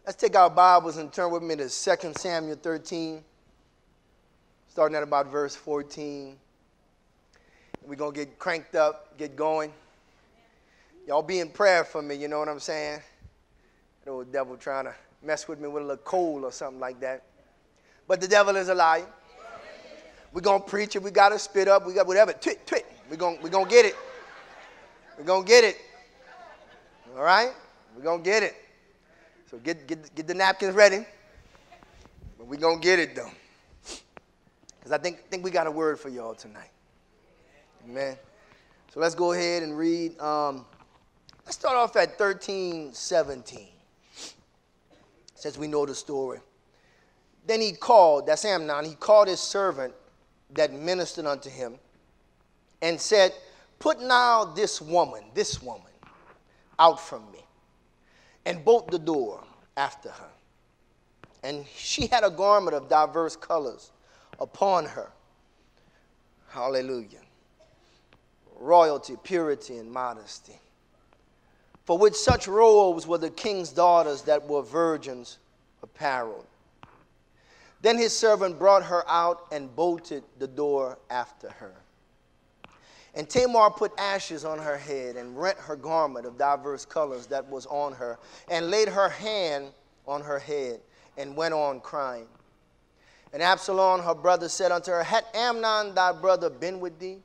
Let's take our Bibles and turn with me to 2 Samuel 13, starting at about verse 14. We're going to get cranked up, get going. Y'all be in prayer for me, you know what I'm saying? The old devil trying to mess with me with a little cold or something like that. But the devil is a liar. We're going to preach it. We got to spit up. We got whatever. Twit, twit. We're going to get it. We're going to get it. All right? We're going to get it. So get the napkins ready. But we're going to get it, though. Because I think we got a word for y'all tonight. Amen. So let's go ahead and read. Let's start off at 13:17. Since we know the story. Then he called, that's Amnon, he called his servant that ministered unto him and said, put now this woman out from me, and bolt the door after her. And she had a garment of diverse colors upon her. Hallelujah. Royalty, purity, and modesty. For with such robes were the king's daughters that were virgins apparelled. Then his servant brought her out and bolted the door after her. And Tamar put ashes on her head and rent her garment of diverse colors that was on her, and laid her hand on her head, and went on crying. And Absalom her brother said unto her, had Amnon thy brother been with thee?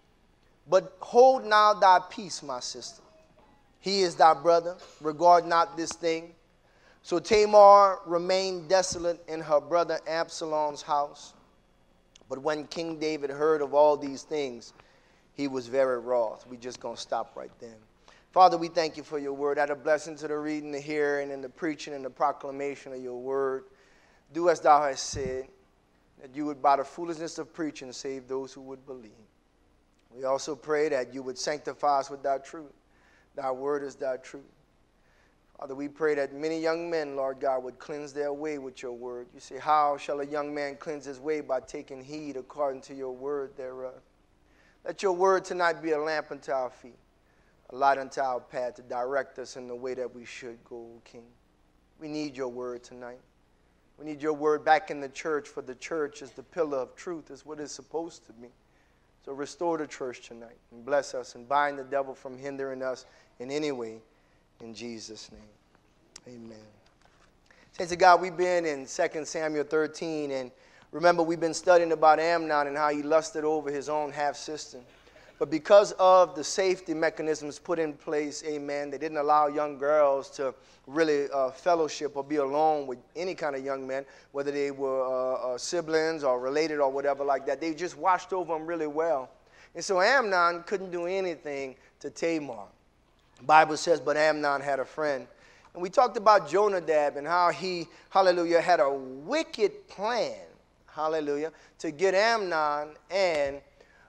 But hold now thy peace, my sister. He is thy brother, regard not this thing. So Tamar remained desolate in her brother Absalom's house. But when King David heard of all these things, he was very wroth. We're just going to stop right there. Father, we thank you for your word. Add a blessing to the reading, the hearing, and the preaching, and the proclamation of your word. Do as thou hast said, that you would, by the foolishness of preaching, save those who would believe. We also pray that you would sanctify us with thy truth. Thy word is thy truth. Father, we pray that many young men, Lord God, would cleanse their way with your word. You say, how shall a young man cleanse his way? By taking heed according to your word thereof. Let your word tonight be a lamp unto our feet, a light unto our path, to direct us in the way that we should go, O King. We need your word tonight. We need your word back in the church, for the church is the pillar of truth, is what it's supposed to be. So restore the church tonight and bless us and bind the devil from hindering us in any way. In Jesus' name, amen. Saints of God, we've been in 2 Samuel 13, and remember we've been studying about Amnon and how he lusted over his own half-sister. But because of the safety mechanisms put in place, amen, they didn't allow young girls to really fellowship or be alone with any kind of young men, whether they were siblings or related or whatever like that. They just watched over them really well. And so Amnon couldn't do anything to Tamar. The Bible says, but Amnon had a friend. And we talked about Jonadab and how he, hallelujah, had a wicked plan, hallelujah, to get Amnon and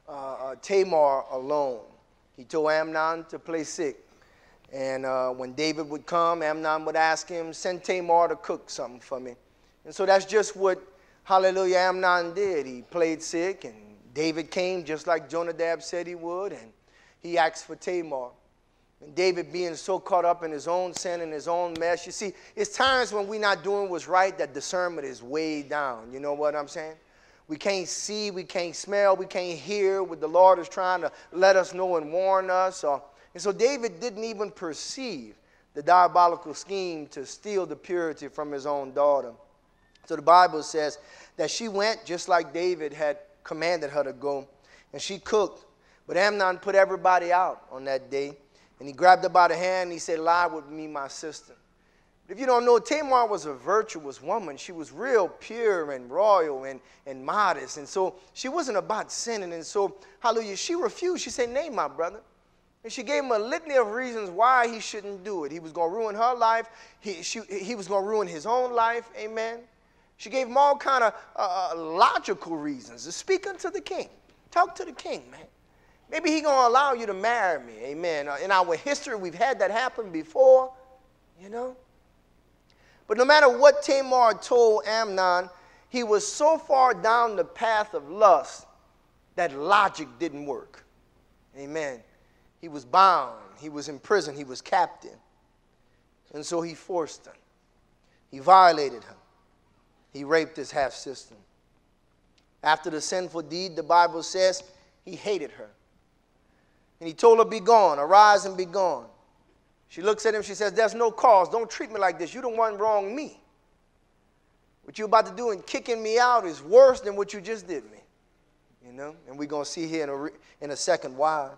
Tamar alone. He told Amnon to play sick. And when David would come, Amnon would ask him, send Tamar to cook something for me. And so that's just what, hallelujah, Amnon did. He played sick, and David came just like Jonadab said he would, and he asked for Tamar. And David being so caught up in his own sin and his own mess. You see, it's times when we're not doing what's right that discernment is way down. You know what I'm saying? We can't see, we can't smell, we can't hear what the Lord is trying to let us know and warn us. And so David didn't even perceive the diabolical scheme to steal the purity from his own daughter. So the Bible says that she went just like David had commanded her to go, and she cooked. But Amnon put everybody out on that day. And he grabbed her by the hand and he said, lie with me, my sister. If you don't know, Tamar was a virtuous woman. She was real pure and royal and modest. And so she wasn't about sinning. And so, hallelujah, she refused. She said, nay, my brother. And she gave him a litany of reasons why he shouldn't do it. He was going to ruin her life. He was going to ruin his own life. Amen. She gave him all kind of logical reasons. Speak unto the king. Talk to the king, man. Maybe he's going to allow you to marry me. Amen. In our history, we've had that happen before, you know. But no matter what Tamar told Amnon, he was so far down the path of lust that logic didn't work. Amen. He was bound. He was in prison. He was captive. And so he forced her. He violated her. He raped his half-sister. After the sinful deed, the Bible says he hated her. And he told her, be gone, arise and be gone. She looks at him, she says, there's no cause. Don't treat me like this. You don't want to wrong me. What you're about to do in kicking me out is worse than what you just did me. You know, and we're going to see here in a second why.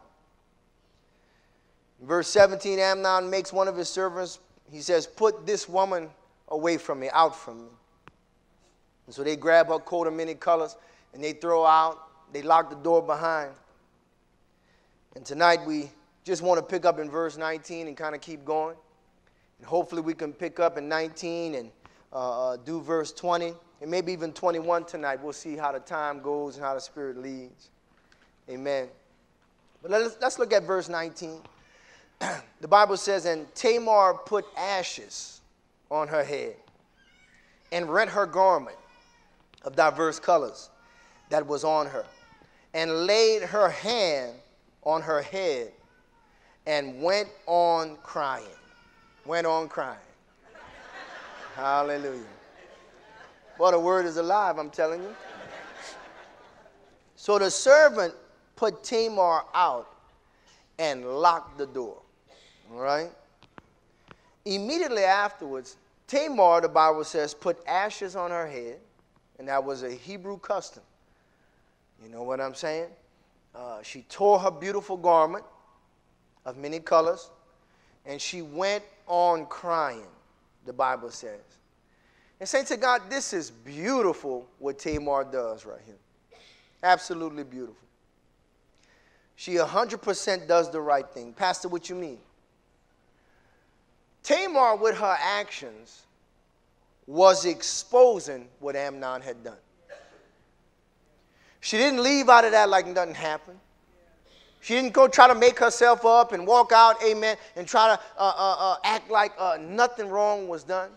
In verse 17, Amnon makes one of his servants, he says, put this woman away from me, out from me. And so they grab her coat of many colors and they throw out, they lock the door behind. And tonight we just want to pick up in verse 19 and kind of keep going. And hopefully we can pick up in 19 and do verse 20 and maybe even 21 tonight. We'll see how the time goes and how the Spirit leads. Amen. But let's look at verse 19. The Bible says, and Tamar put ashes on her head and rent her garment of diverse colors that was on her, and laid her hand on her head, and went on crying. Went on crying. Hallelujah. Well, the word is alive, I'm telling you. So the servant put Tamar out and locked the door. All right? Immediately afterwards, Tamar, the Bible says, put ashes on her head, and that was a Hebrew custom. You know what I'm saying? She tore her beautiful garment of many colors, and she went on crying, the Bible says. And saints of God, this is beautiful what Tamar does right here. Absolutely beautiful. She 100% does the right thing. Pastor, what you mean? Tamar, with her actions, was exposing what Amnon had done. She didn't leave out of that like nothing happened. She didn't go try to make herself up and walk out, amen, and try to act like nothing wrong was done.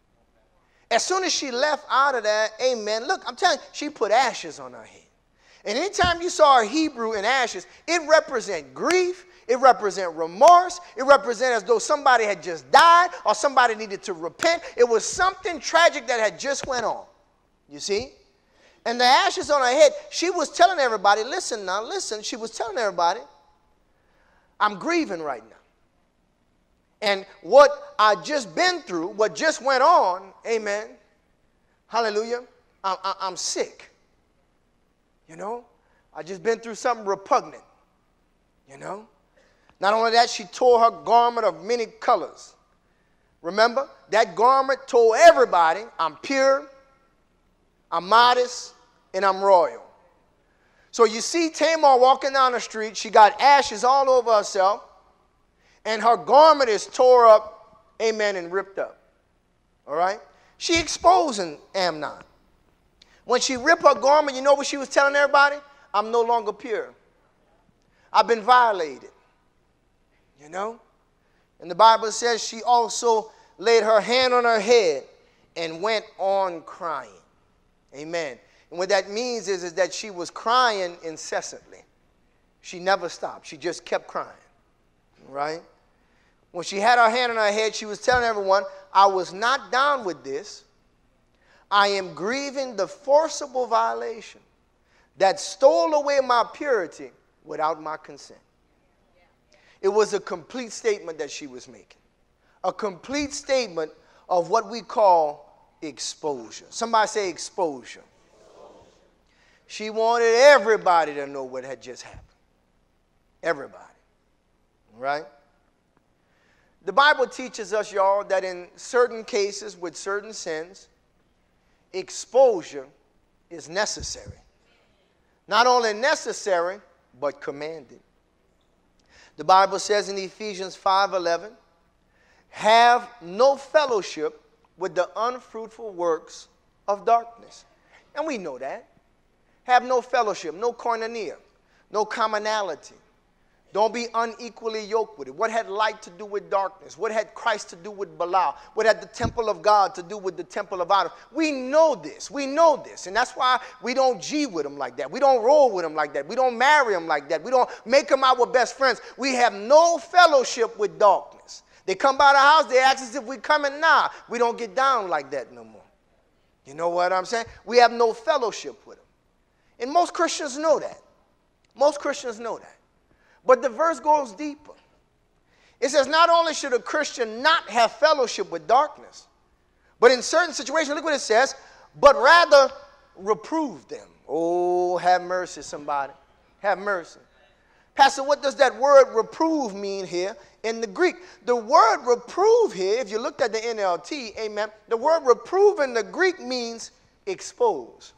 As soon as she left out of that, amen, look, I'm telling you, she put ashes on her head. And anytime you saw a Hebrew in ashes, it represents grief, it represents remorse, it represents as though somebody had just died or somebody needed to repent. It was something tragic that had just went on, you see? And the ashes on her head, she was telling everybody, listen now, listen, she was telling everybody, I'm grieving right now. And what I just been through, what just went on, amen, hallelujah, I'm sick. You know, I just been through something repugnant, you know. Not only that, she tore her garment of many colors. Remember, that garment told everybody, I'm pure, I'm modest, and I'm royal. So you see Tamar walking down the street. She got ashes all over herself. And her garment is tore up, amen, and ripped up. All right? She exposing Amnon. When she ripped her garment, you know what she was telling everybody? I'm no longer pure. I've been violated. You know? And the Bible says she also laid her hand on her head and went on crying. Amen. And what that means is that she was crying incessantly. She never stopped. She just kept crying. Right? When she had her hand on her head, she was telling everyone, I was not down with this. I am grieving the forcible violation that stole away my purity without my consent. It was a complete statement that she was making. A complete statement of what we call exposure. Somebody say exposure. She wanted everybody to know what had just happened. Everybody. Right? The Bible teaches us, y'all, that in certain cases with certain sins, exposure is necessary. Not only necessary, but commanded. The Bible says in Ephesians 5:11, have no fellowship with the unfruitful works of darkness. And we know that. Have no fellowship, no koinonia, no commonality. Don't be unequally yoked with it. What had light to do with darkness? What had Christ to do with Belial? What had the temple of God to do with the temple of idols? We know this. We know this. And that's why we don't G with them like that. We don't roll with them like that. We don't marry them like that. We don't make them our best friends. We have no fellowship with darkness. They come by the house, they ask us if we coming. Nah, we don't get down like that no more. You know what I'm saying? We have no fellowship with them. And most Christians know that. Most Christians know that. But the verse goes deeper. It says not only should a Christian not have fellowship with darkness, but in certain situations, look what it says, but rather reprove them. Oh, have mercy, somebody. Have mercy. Pastor, what does that word reprove mean here in the Greek? The word reprove here, if you looked at the NLT, amen, the word reprove in the Greek means expose.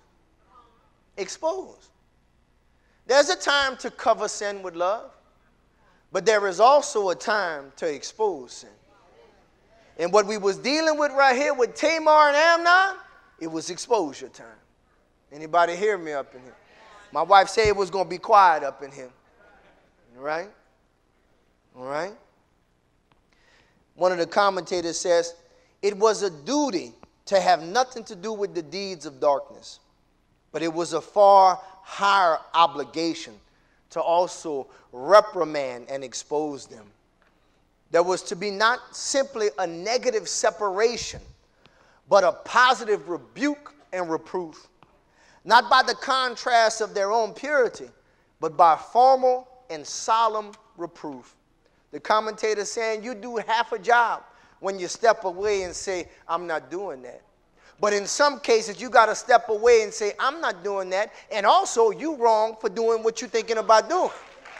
Expose. There's a time to cover sin with love, but there is also a time to expose sin. And what we was dealing with right here with Tamar and Amnon, it was exposure time. Anybody hear me up in here? My wife said it was going to be quiet up in here. All right? All right? One of the commentators says, it was a duty to have nothing to do with the deeds of darkness, but it was a far higher obligation to also reprimand and expose them. There was to be not simply a negative separation, but a positive rebuke and reproof. Not by the contrast of their own purity, but by formal and solemn reproof. The commentator saying you do half a job when you step away and say, I'm not doing that. But in some cases, you got to step away and say, I'm not doing that. And also, you wrong for doing what you're thinking about doing.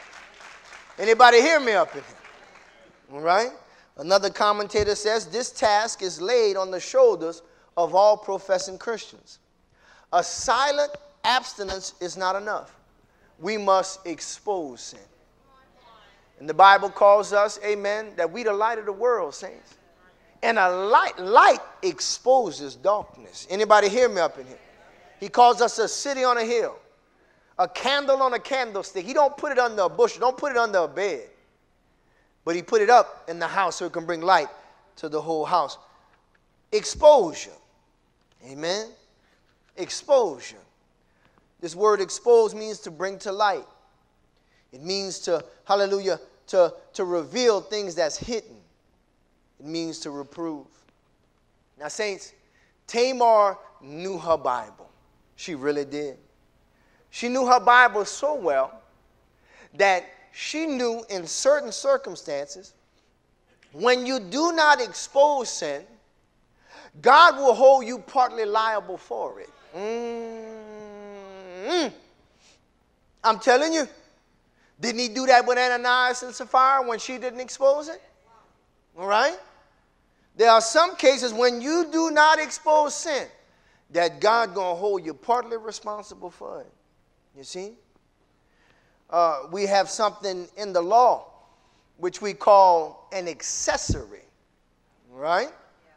Anybody hear me up in here? All right? Another commentator says, this task is laid on the shoulders of all professing Christians. A silent abstinence is not enough. We must expose sin. And the Bible calls us, amen, that we the light of the world, saints. And a light exposes darkness. Anybody hear me up in here? He calls us a city on a hill, a candle on a candlestick. He don't put it under a bushel, don't put it under a bed. But he put it up in the house so it can bring light to the whole house. Exposure. Amen. Exposure. This word expose means to bring to light. It means to, hallelujah, to reveal things that's hidden. It means to reprove. Now, saints, Tamar knew her Bible. She really did. She knew her Bible so well that she knew in certain circumstances, when you do not expose sin, God will hold you partly liable for it. I'm telling you. Didn't he do that with Ananias and Sapphira when she didn't expose it? All right? There are some cases when you do not expose sin that God going to hold you partly responsible for it. You see? We have something in the law which we call an accessory. Right?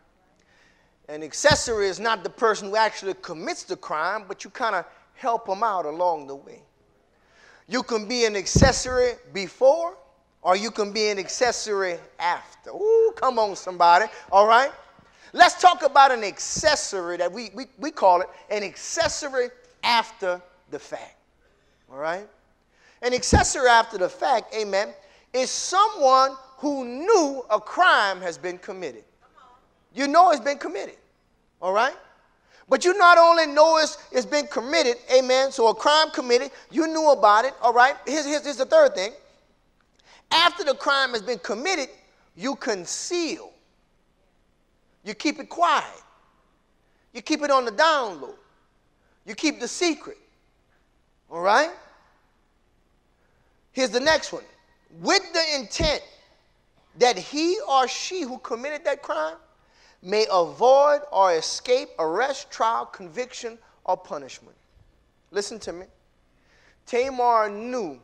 An accessory is not the person who actually commits the crime, but you kind of help them out along the way. You can be an accessory before, or you can be an accessory after. Ooh, come on, somebody. All right? Let's talk about an accessory that we call it an accessory after the fact. All right? An accessory after the fact, amen, is someone who knew a crime has been committed. You know it's been committed. All right? But you not only know it's been committed, amen, so a crime committed, you knew about it, all right? Here's the third thing. After the crime has been committed, you conceal. You keep it quiet. You keep it on the down low. You keep the secret. All right? Here's the next one. With the intent that he or she who committed that crime may avoid or escape arrest, trial, conviction, or punishment. Listen to me. Tamar knew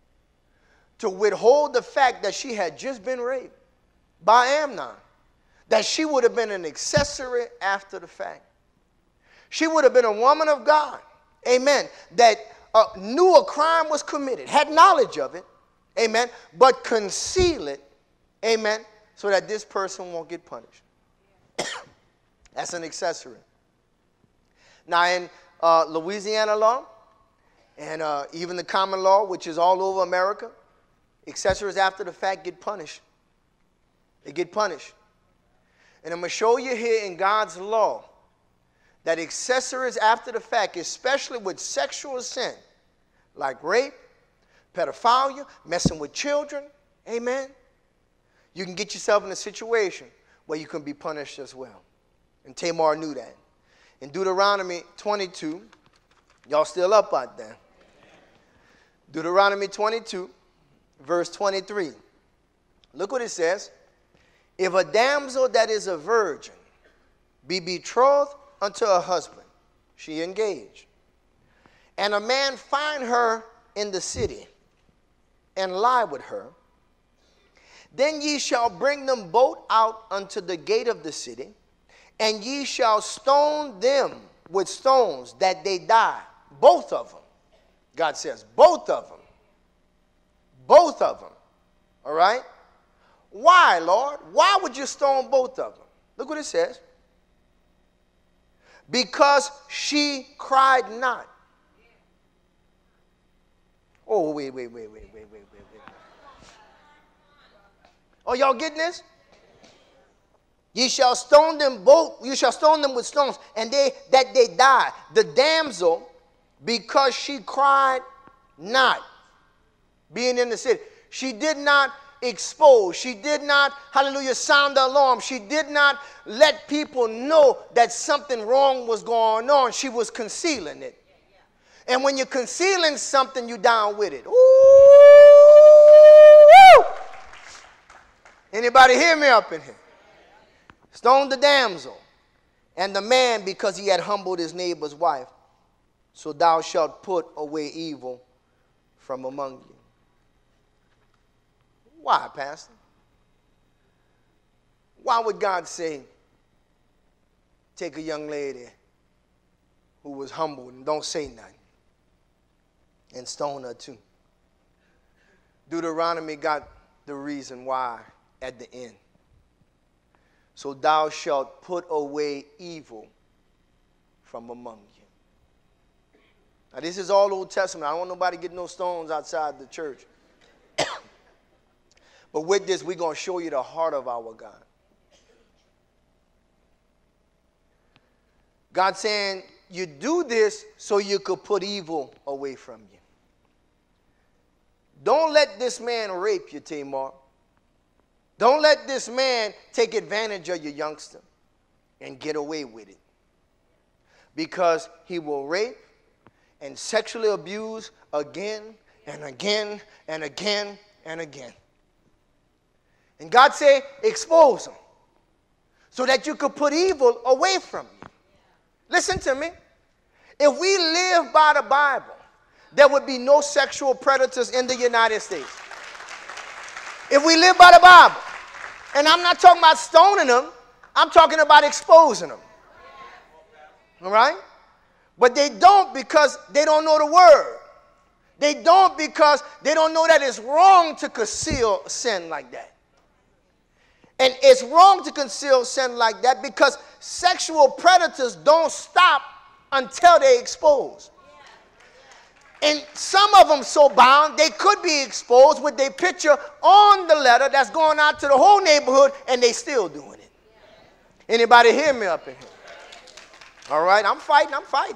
to withhold the fact that she had just been raped by Amnon, that she would have been an accessory after the fact. She would have been a woman of God, amen, that knew a crime was committed, had knowledge of it, amen, but conceal it, amen, so that this person won't get punished. That's an accessory. Now, in Louisiana law and even the common law, which is all over America, accessories after the fact get punished. They get punished. And I'm going to show you here in God's law that accessories after the fact, especially with sexual sin, like rape, pedophilia, messing with children, amen, you can get yourself in a situation where you can be punished as well. And Tamar knew that. In Deuteronomy 22, y'all still up out there? Deuteronomy 22, verse 23. Look what it says. If a damsel that is a virgin be betrothed unto a husband, she engaged, and a man find her in the city and lie with her, then ye shall bring them both out unto the gate of the city, and ye shall stone them with stones that they die. Both of them. God says, both of them. Both of them. All right? Why, Lord? Why would you stone both of them? Look what it says. Because she cried not. Oh, wait. Oh, y'all getting this? Ye shall stone them both, you shall stone them with stones, and they die. The damsel, because she cried not, being in the city. She did not expose. She did not, hallelujah, sound the alarm. She did not let people know that something wrong was going on. She was concealing it. And when you're concealing something, you're down with it. Ooh! Anybody hear me up in here? Stone the damsel, and the man, because he had humbled his neighbor's wife. So thou shalt put away evil from among you. Why, Pastor? Why would God say, take a young lady who was humbled and don't say nothing and stone her too? Deuteronomy got the reason why at the end. So thou shalt put away evil from among you. Now this is all Old Testament. I don't want nobody getting no stones outside the church. But with this, we're going to show you the heart of our God. God saying, you do this so you could put evil away from you. Don't let this man rape you, Tamar. Don't let this man take advantage of your youngster and get away with it. Because he will rape and sexually abuse again and again and again and again. And God said, expose him so that you could put evil away from you. Listen to me. If we live by the Bible, there would be no sexual predators in the United States. If we live by the Bible, and I'm not talking about stoning them, I'm talking about exposing them. All right? But they don't because they don't know the word. They don't because they don't know that it's wrong to conceal sin like that. And it's wrong to conceal sin like that because sexual predators don't stop until they expose. And some of them so bound, they could be exposed with their picture on the letter that's going out to the whole neighborhood, and they still doing it. Anybody hear me up in here? All right, I'm fighting.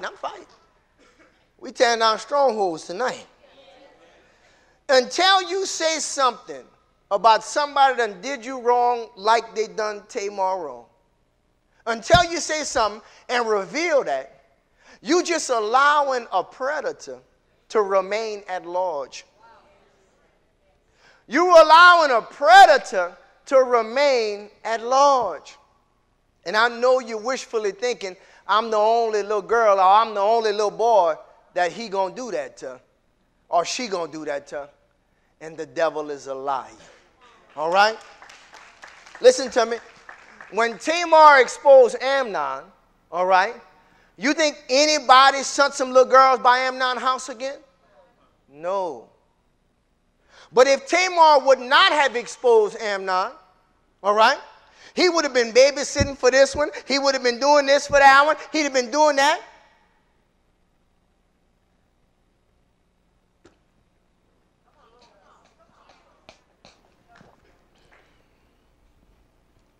We tearing down strongholds tonight. Until you say something about somebody that did you wrong like they done Tamar wrong. Until you say something and reveal that, you just allowing a predator to remain at large. You're allowing a predator to remain at large. And I know you're wishfully thinking, I'm the only little girl or I'm the only little boy that he gonna do that to or she gonna do that to. And the devil is a liar. All right? Listen to me. When Tamar exposed Amnon, all right, you think anybody sent some little girls by Amnon's house again? No. But if Tamar would not have exposed Amnon, all right, he would have been babysitting for this one. He would have been doing this for that one. He'd have been doing that.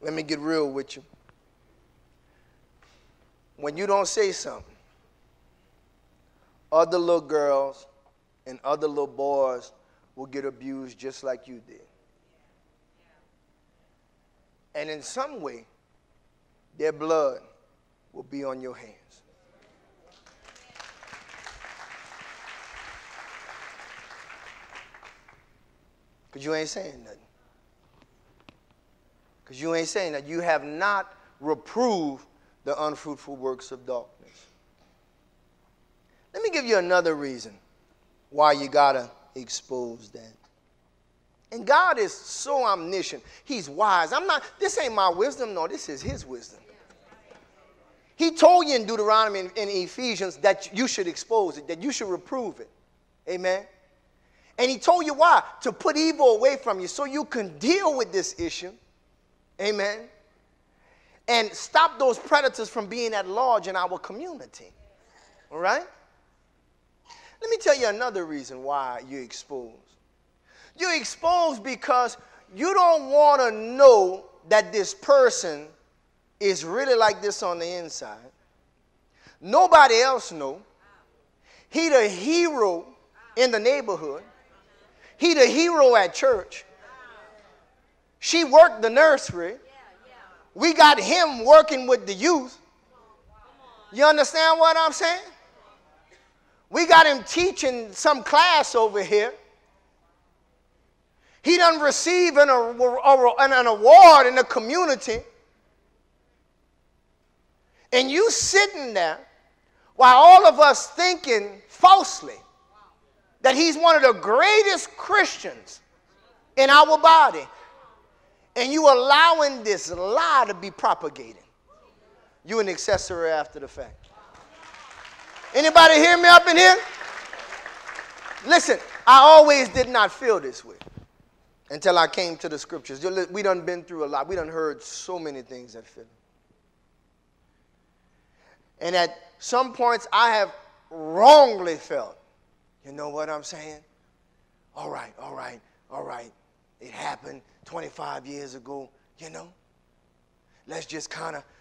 Let me get real with you. When you don't say something, other little girls and other little boys will get abused just like you did. And in some way, their blood will be on your hands. Because you ain't saying nothing. Because you ain't saying that. You have not reproved the unfruitful works of darkness. Let me give you another reason why you got to expose that. And God is so omniscient. He's wise. This ain't my wisdom. No, this is his wisdom. He told you in Deuteronomy and Ephesians that you should expose it, that you should reprove it. Amen. And he told you why? To put evil away from you so you can deal with this issue. Amen. And stop those predators from being at large in our community. All right? Let me tell you another reason why you're exposed. You're exposed because you don't want to know that this person is really like this on the inside. Nobody else know. He the hero in the neighborhood. He the hero at church. She worked the nursery. We got him working with the youth. You understand what I'm saying? We got him teaching some class over here. He done receive an award in the community. And you sitting there while all of us thinking falsely that he's one of the greatest Christians in our body. And you allowing this lie to be propagated. You an accessory after the fact. Anybody hear me up in here? Listen, I always did not feel this way until I came to the scriptures. We done been through a lot. We done heard so many things that feel. And at some points I have wrongly felt, you know what I'm saying? All right. It happened 25 years ago, you know. Let's just kind of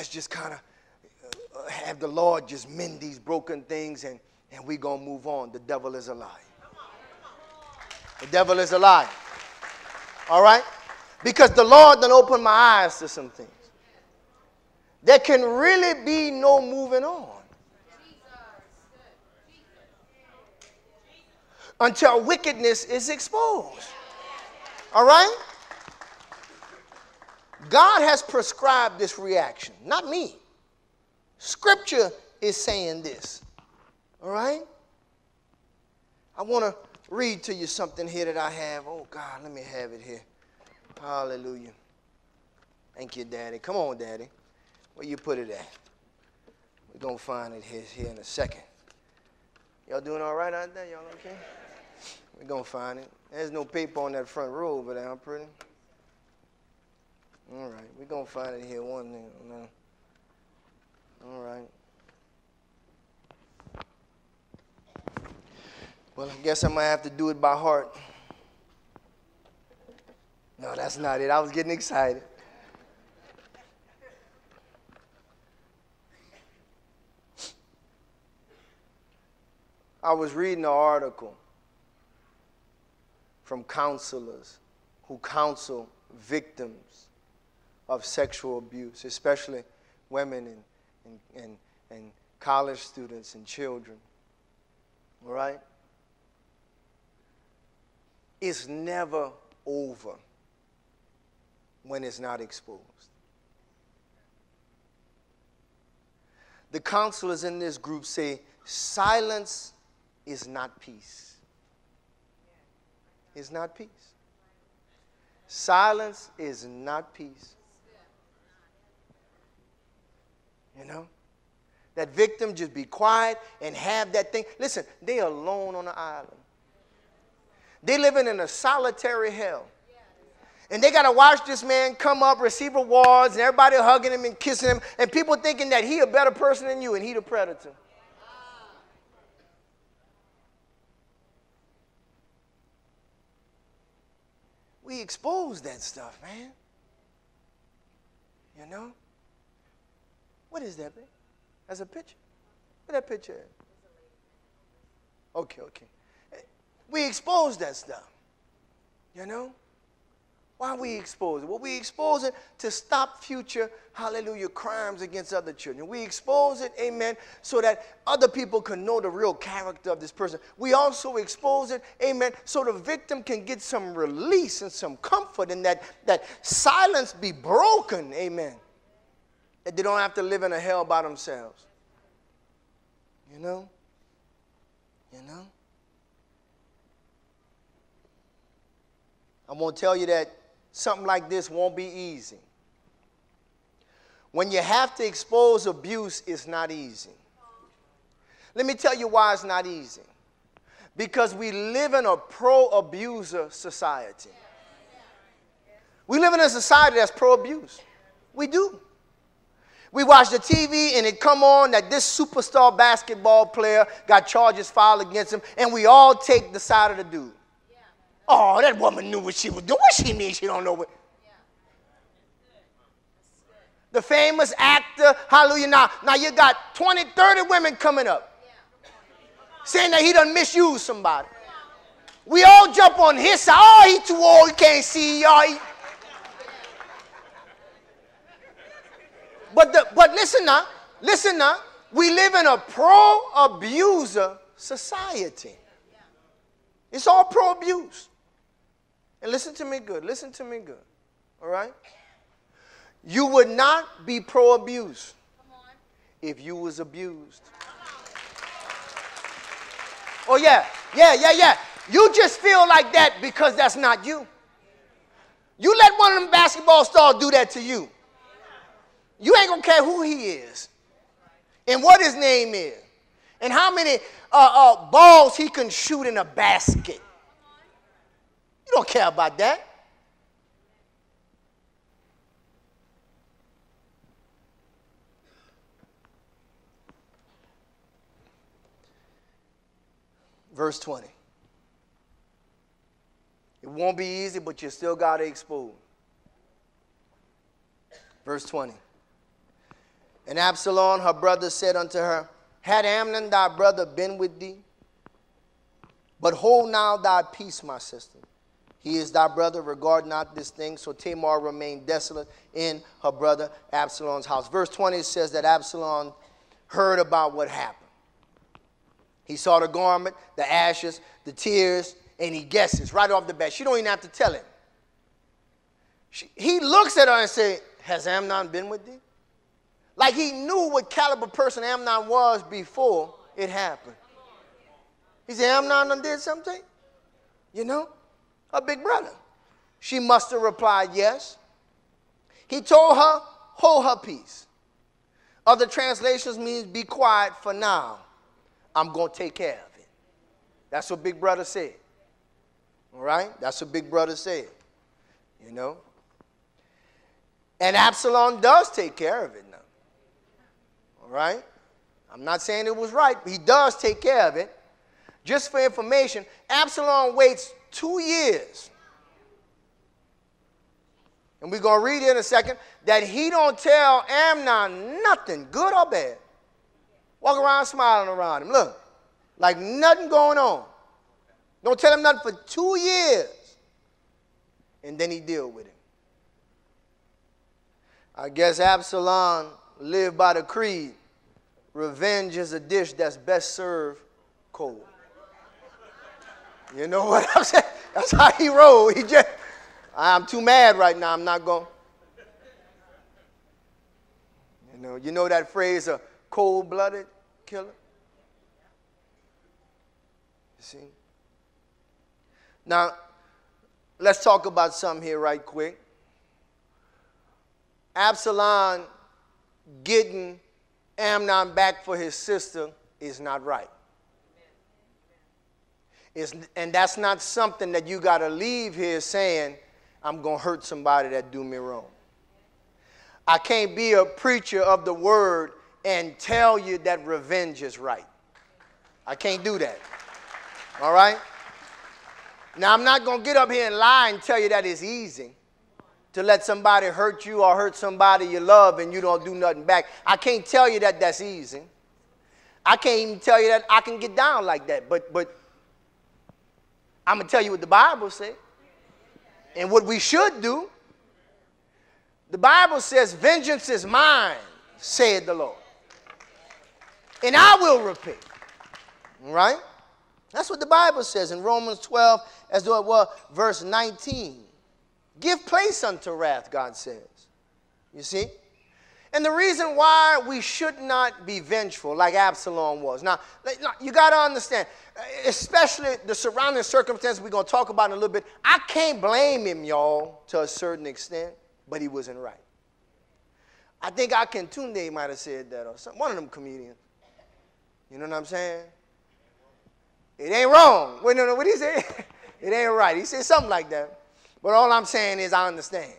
have the Lord just mend these broken things and we're going to move on. The devil is a lie. The devil is a lie. All right? Because the Lord done opened my eyes to some things. There can really be no moving on until wickedness is exposed. All right? God has prescribed this reaction, not me. Scripture is saying this. All right? I want to read to you something here that I have. Oh, God, let me have it here. Hallelujah. Thank you, Daddy. Come on, Daddy. Where you put it at? We're going to find it here in a second. Y'all doing all right out there? Y'all okay? We're going to find it. There's no paper on that front row over there, pretty. All right. We're going to find it here one thing. All right. Well, I guess I might have to do it by heart. No, that's not it. I was getting excited. I was reading an article from counselors who counsel victims of sexual abuse, especially women and college students and children. All right? It's never over when it's not exposed. The counselors in this group say silence is not peace. It's not peace. Silence is not peace. You know? That victim just be quiet and have that thing. Listen, they are alone on the island. They living in a solitary hell. And they got to watch this man come up, receive awards, and everybody hugging him and kissing him, and people thinking that he a better person than you and he the predator. We expose that stuff, man. You know? What is that, babe? That's a picture? What that picture is? Okay. We expose that stuff. You know? Why we expose it? Well, we expose it to stop future, hallelujah, crimes against other children. We expose it, amen, so that other people can know the real character of this person. We also expose it, amen, so the victim can get some release and some comfort, and that silence be broken, amen, that they don't have to live in a hell by themselves. You know? I won't tell you that something like this won't be easy. When you have to expose abuse, it's not easy. Let me tell you why it's not easy. Because we live in a pro-abuser society. We live in a society that's pro-abuse. We do. We watch the TV and it come on that this superstar basketball player got charges filed against him, and we all take the side of the dude. Oh, that woman knew what she was doing. What she mean she don't know what? The famous actor, hallelujah. Now you got 20, 30 women coming up saying that he done misused somebody. We all jump on his side. Oh, he too old, he can't see y'all. But listen now. We live in a pro-abuser society. It's all pro-abuse. And listen to me good. All right? You would not be pro-abuse if you was abused. Oh, yeah. You just feel like that because that's not you. You let one of them basketball stars do that to you. You ain't going to care who he is and what his name is and how many balls he can shoot in a basket. You don't care about that. Verse 20. It won't be easy, but you still got to expose. Verse 20. And Absalom, her brother, said unto her, had Amnon thy brother been with thee? But hold now thy peace, my sister. He is thy brother, regard not this thing. So Tamar remained desolate in her brother Absalom's house. Verse 20 says that Absalom heard about what happened. He saw the garment, the ashes, the tears, and he guesses right off the bat. She don't even have to tell him. He looks at her and says, has Amnon been with thee? Like he knew what caliber person Amnon was before it happened. He said, Amnon done did something? You know? Her big brother. She must have replied, yes. He told her, hold her peace. Other translations means be quiet for now. I'm going to take care of it. That's what big brother said. All right? That's what big brother said. You know? And Absalom does take care of it now. All right? I'm not saying it was right, but he does take care of it. Just for information, Absalom waits 2 years. And we're going to read in a second that he don't tell Amnon nothing, good or bad. Walk around smiling around him. Look, like nothing going on. Don't tell him nothing for 2 years. And then he deal with him. I guess Absalom lived by the creed, revenge is a dish that's best served cold. You know what I'm saying? That's how he rolled. I'm too mad right now. I'm not going. You know that phrase, a cold-blooded killer? You see? Now, let's talk about something here right quick. Absalom getting Amnon back for his sister is not right. And that's not something that you got to leave here saying, I'm going to hurt somebody that do me wrong. I can't be a preacher of the word and tell you that revenge is right. I can't do that. All right? Now, I'm not going to get up here and lie and tell you that it's easy. to let somebody hurt you or hurt somebody you love and you don't do nothing back. I can't tell you that that's easy. I can't even tell you that I can get down like that. But I'm going to tell you what the Bible says and what we should do. The Bible says, vengeance is mine, saith the Lord, and I will repay. All right? That's what the Bible says in Romans 12, as though it were verse 19. Give place unto wrath, God says. You see? And the reason why we should not be vengeful like Absalom was. Now, you got to understand, especially the surrounding circumstances we're going to talk about in a little bit. I can't blame him, y'all, to a certain extent, but he wasn't right. I think Akintunde might have said that, or one of them comedians. You know what I'm saying? It ain't wrong. Wait, no, what did he say? It ain't right. He said something like that. But all I'm saying is I understand.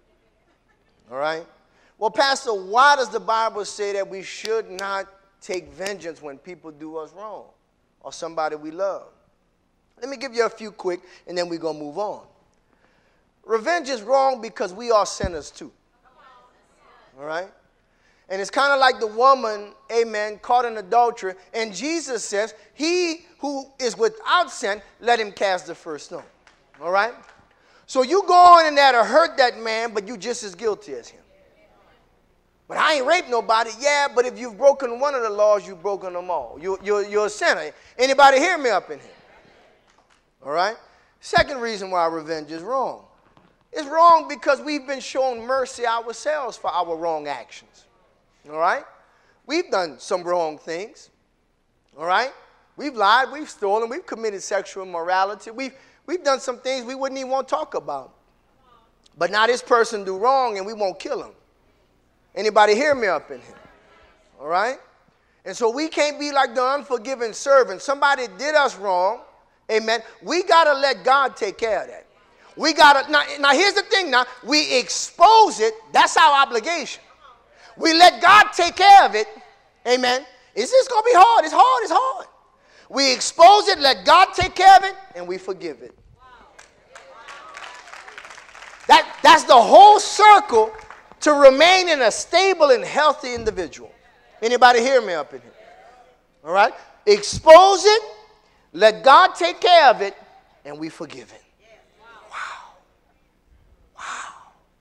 All right? Well, Pastor, why does the Bible say that we should not take vengeance when people do us wrong or somebody we love? Let me give you a few quick, and then we're going to move on. Revenge is wrong because we are sinners too. All right? And it's kind of like the woman, amen, caught in adultery. And Jesus says, he who is without sin, let him cast the first stone. All right? So you go on in there to hurt that man, but you just as guilty as him. But I ain't raped nobody. Yeah, but if you've broken one of the laws, you've broken them all. You're a sinner. Anybody hear me up in here? All right? Second reason why revenge is wrong. It's wrong because we've been shown mercy ourselves for our wrong actions. All right? We've done some wrong things. All right? We've lied, we've stolen, we've committed sexual immorality. We've done some things we wouldn't even want to talk about. But now this person do wrong and we won't kill him. Anybody hear me up in here? All right? And so we can't be like the unforgiving servant. Somebody did us wrong. Amen. We got to let God take care of that. We got to, now here's the thing now. We expose it. That's our obligation. We let God take care of it. Amen. Is this going to be hard? It's hard. It's hard. We expose it, let God take care of it, and we forgive it. That's the whole circle to remain in a stable and healthy individual. Anybody hear me up in here? All right? Expose it, let God take care of it, and we forgive it. Wow. Wow.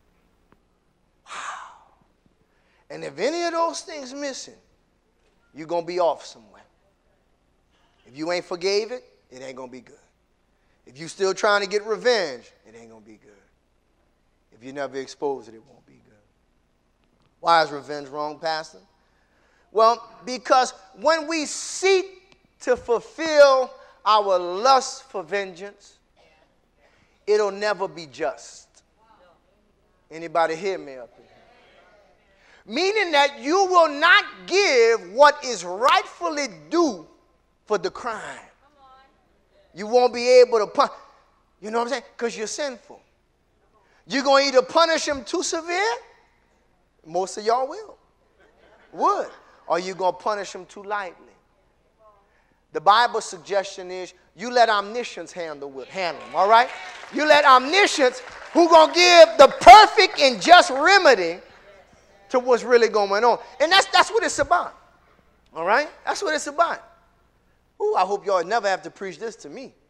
Wow. And if any of those things missing, you're going to be off somewhere. If you ain't forgave it, it ain't going to be good. If you still trying to get revenge, it ain't going to be good. If you never expose it, it won't be good. Why is revenge wrong, Pastor? Well, because when we seek to fulfill our lust for vengeance, it'll never be just. Anybody hear me up here? Meaning that you will not give what is rightfully due for the crime. You won't be able to punish. You know what I'm saying? Because you're sinful. You're going to either punish him too severe, most of y'all would, or you're going to punish him too lightly. The Bible suggestion is you let omniscience handle him, all right? You let omniscience, who going to give the perfect and just remedy to what's really going on. And that's what it's about, all right? That's what it's about. Ooh, I hope y'all never have to preach this to me.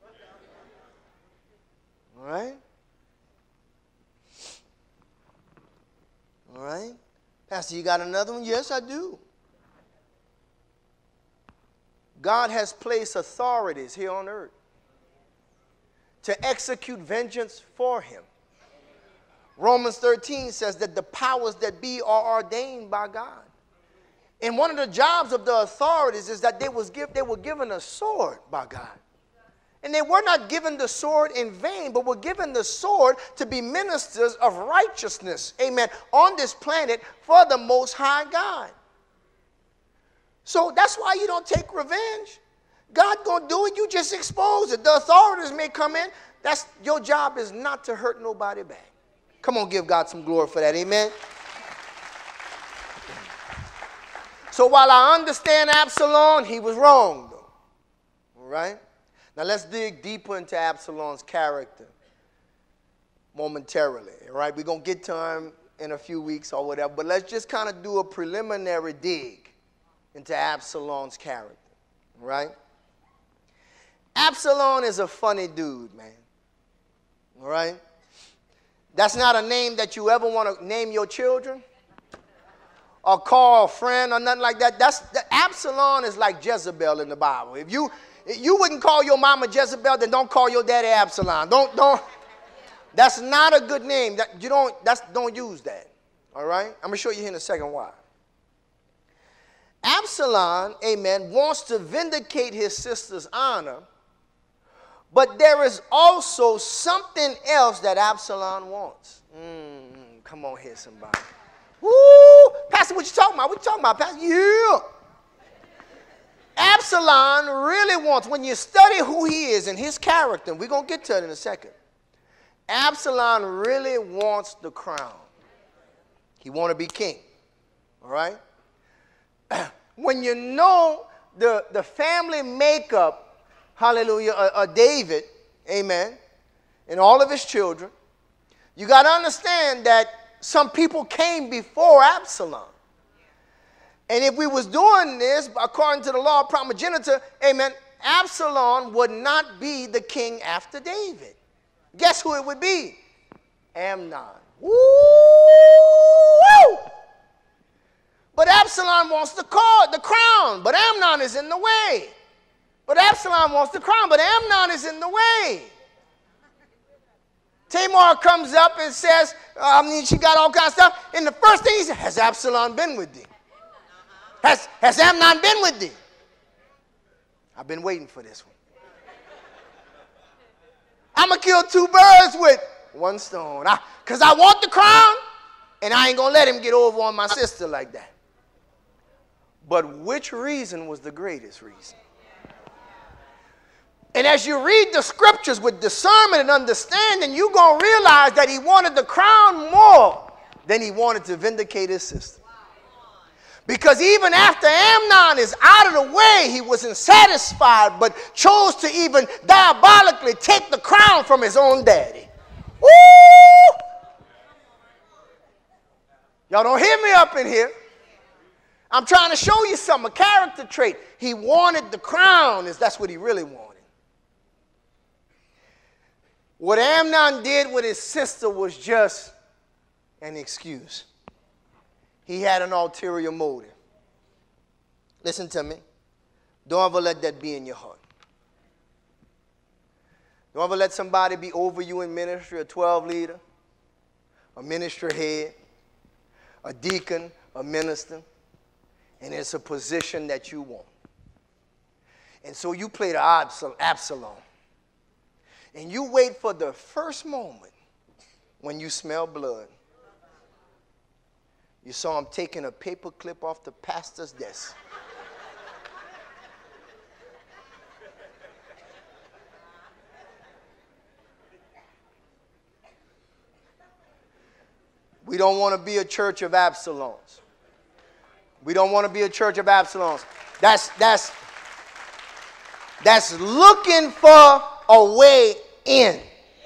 All right? All right? Pastor, you got another one? Yes, I do. God has placed authorities here on earth to execute vengeance for him. Romans 13 says that the powers that be are ordained by God. And one of the jobs of the authorities is that they were given a sword by God. And they were not given the sword in vain, but were given the sword to be ministers of righteousness, amen, on this planet for the Most High God. So that's why you don't take revenge. God going to do it, you just expose it. The authorities may come in. Your job is not to hurt nobody back. Come on, give God some glory for that, amen. So while I understand Absalom, he was wrong, though. All right? Now let's dig deeper into Absalom's character. momentarily, all right? We're going to get to him in a few weeks or whatever, but let's just kind of do a preliminary dig into Absalom's character, all right? Absalom is a funny dude, man, all right? That's not a name that you ever want to name your children or call a friend or nothing like that. Absalom is like Jezebel in the Bible. If you wouldn't call your mama Jezebel, then don't call your daddy Absalom. Don't. That's not a good name. Don't use that. All right? I'm going to show you here in a second why. Absalom, amen, wants to vindicate his sister's honor, but there is also something else that Absalom wants. Come on here, somebody. Woo! Pastor, what you talking about? What you talking about, Pastor? Yeah. Absalom really wants, when you study who he is and his character, and we're going to get to it in a second, Absalom really wants the crown. He wants to be king. All right? When you know the family makeup, hallelujah, of David, amen, and all of his children, you got to understand that some people came before Absalom. And if we was doing this according to the law of primogeniture, amen, Absalom would not be the king after David. Guess who it would be? Amnon. Woo! But Absalom wants the crown, but Amnon is in the way. But Absalom wants the crown, but Amnon is in the way. Tamar comes up and says, she got all kinds of stuff. And the first thing he says, has Absalom been with thee? Has Amnon been with thee? I've been waiting for this one. I'm going to kill two birds with one stone. Because I want the crown, and I ain't going to let him get over on my sister like that. But which reason was the greatest reason? And as you read the scriptures with discernment and understanding, you're going to realize that he wanted the crown more than he wanted to vindicate his sister. Because even after Amnon is out of the way, he wasn't satisfied, but chose to even diabolically take the crown from his own daddy. Woo! Y'all don't hear me up in here. I'm trying to show you a character trait. He wanted the crown, that's what he really wanted. What Amnon did with his sister was just an excuse. He had an ulterior motive. Listen to me. Don't ever let that be in your heart. Don't ever let somebody be over you in ministry, a 12 leader, a ministry head, a deacon, a minister, and it's a position that you want. And so you play the Absalom. And you wait for the first moment when you smell blood. You saw him taking a paper clip off the pastor's desk. We don't want to be a church of Absaloms. We don't want to be a church of Absaloms. That's looking for a way in.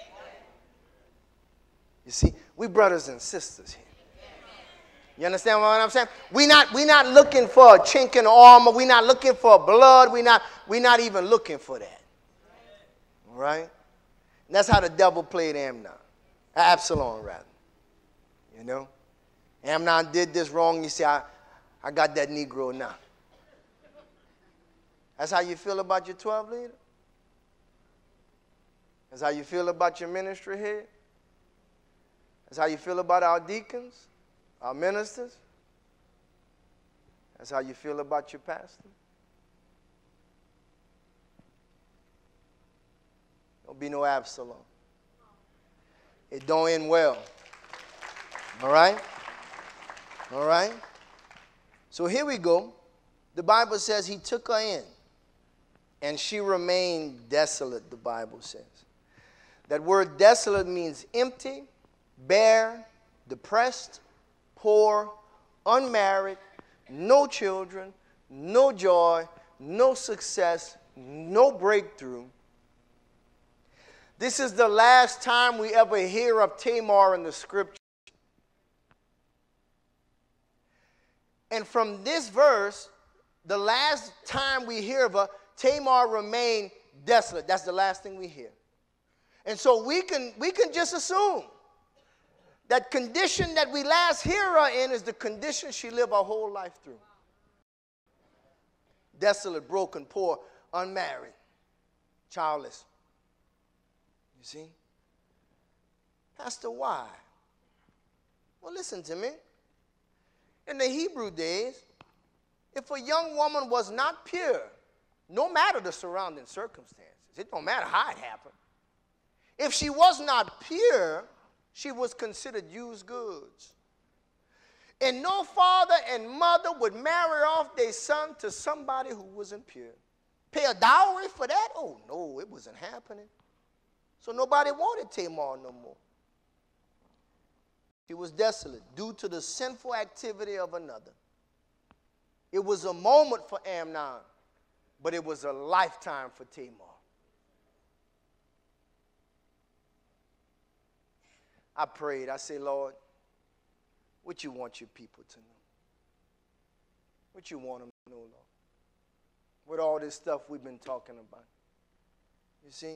You see, we brothers and sisters here. You understand what I'm saying? We're not looking for a chink in the armor. We're not looking for blood. We're not even looking for that. All right? And that's how the devil played Absalom, rather. You know? Amnon did this wrong. You say, I got that Negro now. That's how you feel about your 12 leader? That's how you feel about your ministry head? That's how you feel about our deacons, our ministers? That's how you feel about your pastor? Don't be no Absalom. It don't end well. All right? All right? So here we go. The Bible says he took her in, and she remained desolate, the Bible says. That word desolate means empty, bare, depressed, poor, unmarried, no children, no joy, no success, no breakthrough. This is the last time we ever hear of Tamar in the scripture. And from this verse, the last time we hear of her, Tamar remained desolate. That's the last thing we hear. And so we can just assume that condition that we last hear her in is the condition she lived her whole life through. Desolate, broken, poor, unmarried, childless. You see? Pastor, why? Well, listen to me. In the Hebrew days, if a young woman was not pure, no matter the surrounding circumstances, it don't matter how it happened. If she was not pure, she was considered used goods. And no father and mother would marry off their son to somebody who wasn't pure. Pay a dowry for that? Oh, no, it wasn't happening. So nobody wanted Tamar no more. She was desolate due to the sinful activity of another. It was a moment for Amnon, but it was a lifetime for Tamar. I prayed. I said, Lord, what you want your people to know? What you want them to know, Lord? With all this stuff we've been talking about. You see?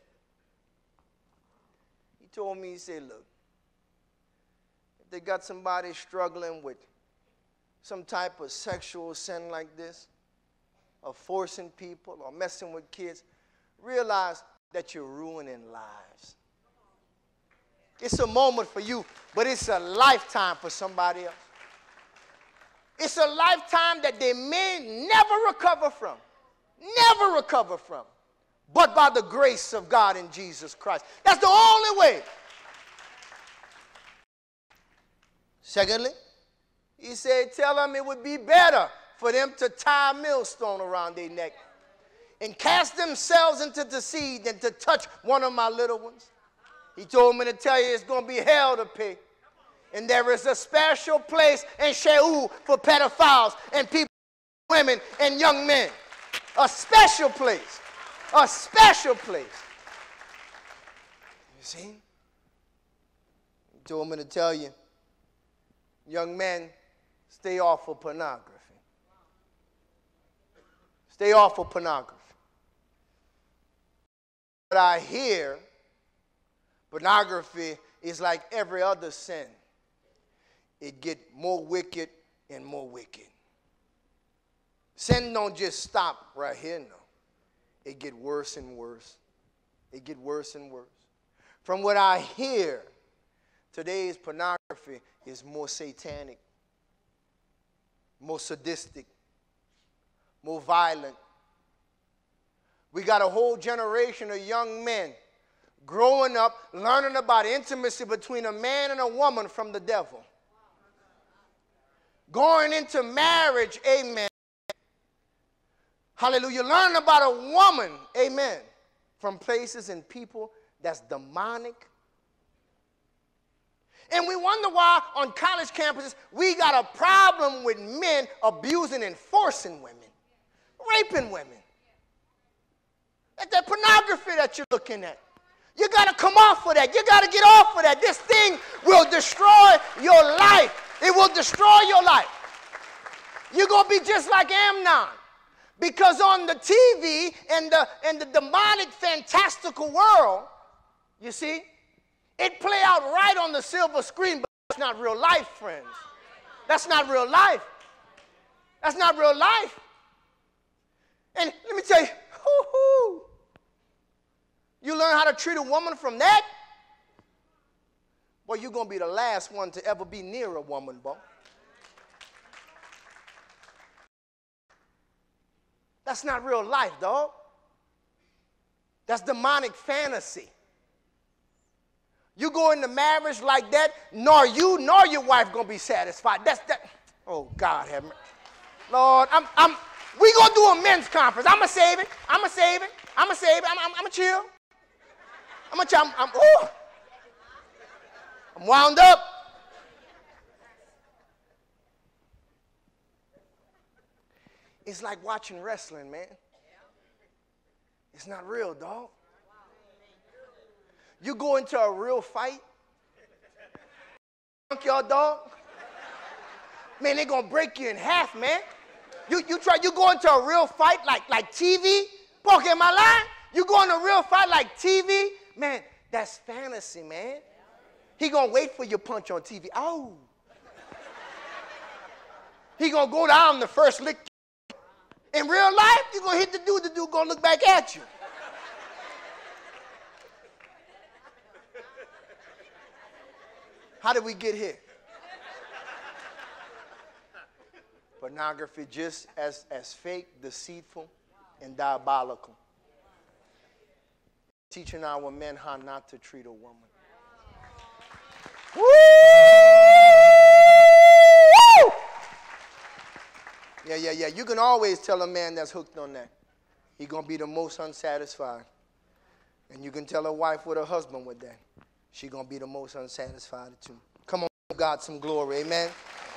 He told me, he said, look, if they got somebody struggling with some type of sexual sin like this, or forcing people, or messing with kids, realize that you're ruining lives. It's a moment for you, but it's a lifetime for somebody else. It's a lifetime that they may never recover from. Never recover from. But by the grace of God in Jesus Christ. That's the only way. Secondly, he said, tell them it would be better for them to tie a millstone around their neck and cast themselves into the sea than to touch one of my little ones. He told me to tell you it's going to be hell to pay. And there is a special place in Sheol for pedophiles and people, women, and young men. A special place. A special place. You see? He told me to tell you, young men, stay off of pornography. Stay off of pornography. But I hear pornography is like every other sin. It gets more wicked and more wicked. Sin don't just stop right here, no. It gets worse and worse. It gets worse and worse. From what I hear, today's pornography is more satanic, more sadistic, more violent. We got a whole generation of young men growing up, learning about intimacy between a man and a woman from the devil. Going into marriage, amen. Hallelujah. Learning about a woman, amen, from places and people that's demonic. And we wonder why on college campuses we got a problem with men abusing and forcing women, raping women. That's that pornography that you're looking at. You got to come off of that. You got to get off of that. This thing will destroy your life. It will destroy your life. You're going to be just like Amnon. Because on the TV and the demonic, fantastical world, you see, it play out right on the silver screen, but that's not real life, friends. That's not real life. That's not real life. And let me tell you, you learn how to treat a woman from that, boy, you're going to be the last one to ever be near a woman, boy. That's not real life, dog. That's demonic fantasy. You go into marriage like that, nor you nor your wife going to be satisfied. That's that. Oh, God have mercy. Lord, we going to do a men's conference. I'm going to save it. I'm going to save it. I'm going to save it. I'm going to chill. I'm wound up. It's like watching wrestling, man. It's not real, dog. You go into a real fight, your dog, man, they're gonna break you in half, man. You go into a real fight like TV. Porky, am I lying? You go into a real fight like TV, man, that's fantasy, man. He gonna wait for your punch on TV. Oh. He gonna go down the first lick. In real life, you gonna hit the dude gonna look back at you. How did we get here? Pornography just as fake, deceitful, and diabolical. Teaching our men how not to treat a woman. Woo! Yeah. You can always tell a man that's hooked on that. He's going to be the most unsatisfied. And you can tell a wife with a husband with that. She's going to be the most unsatisfied too. Come on, God, some glory. Amen.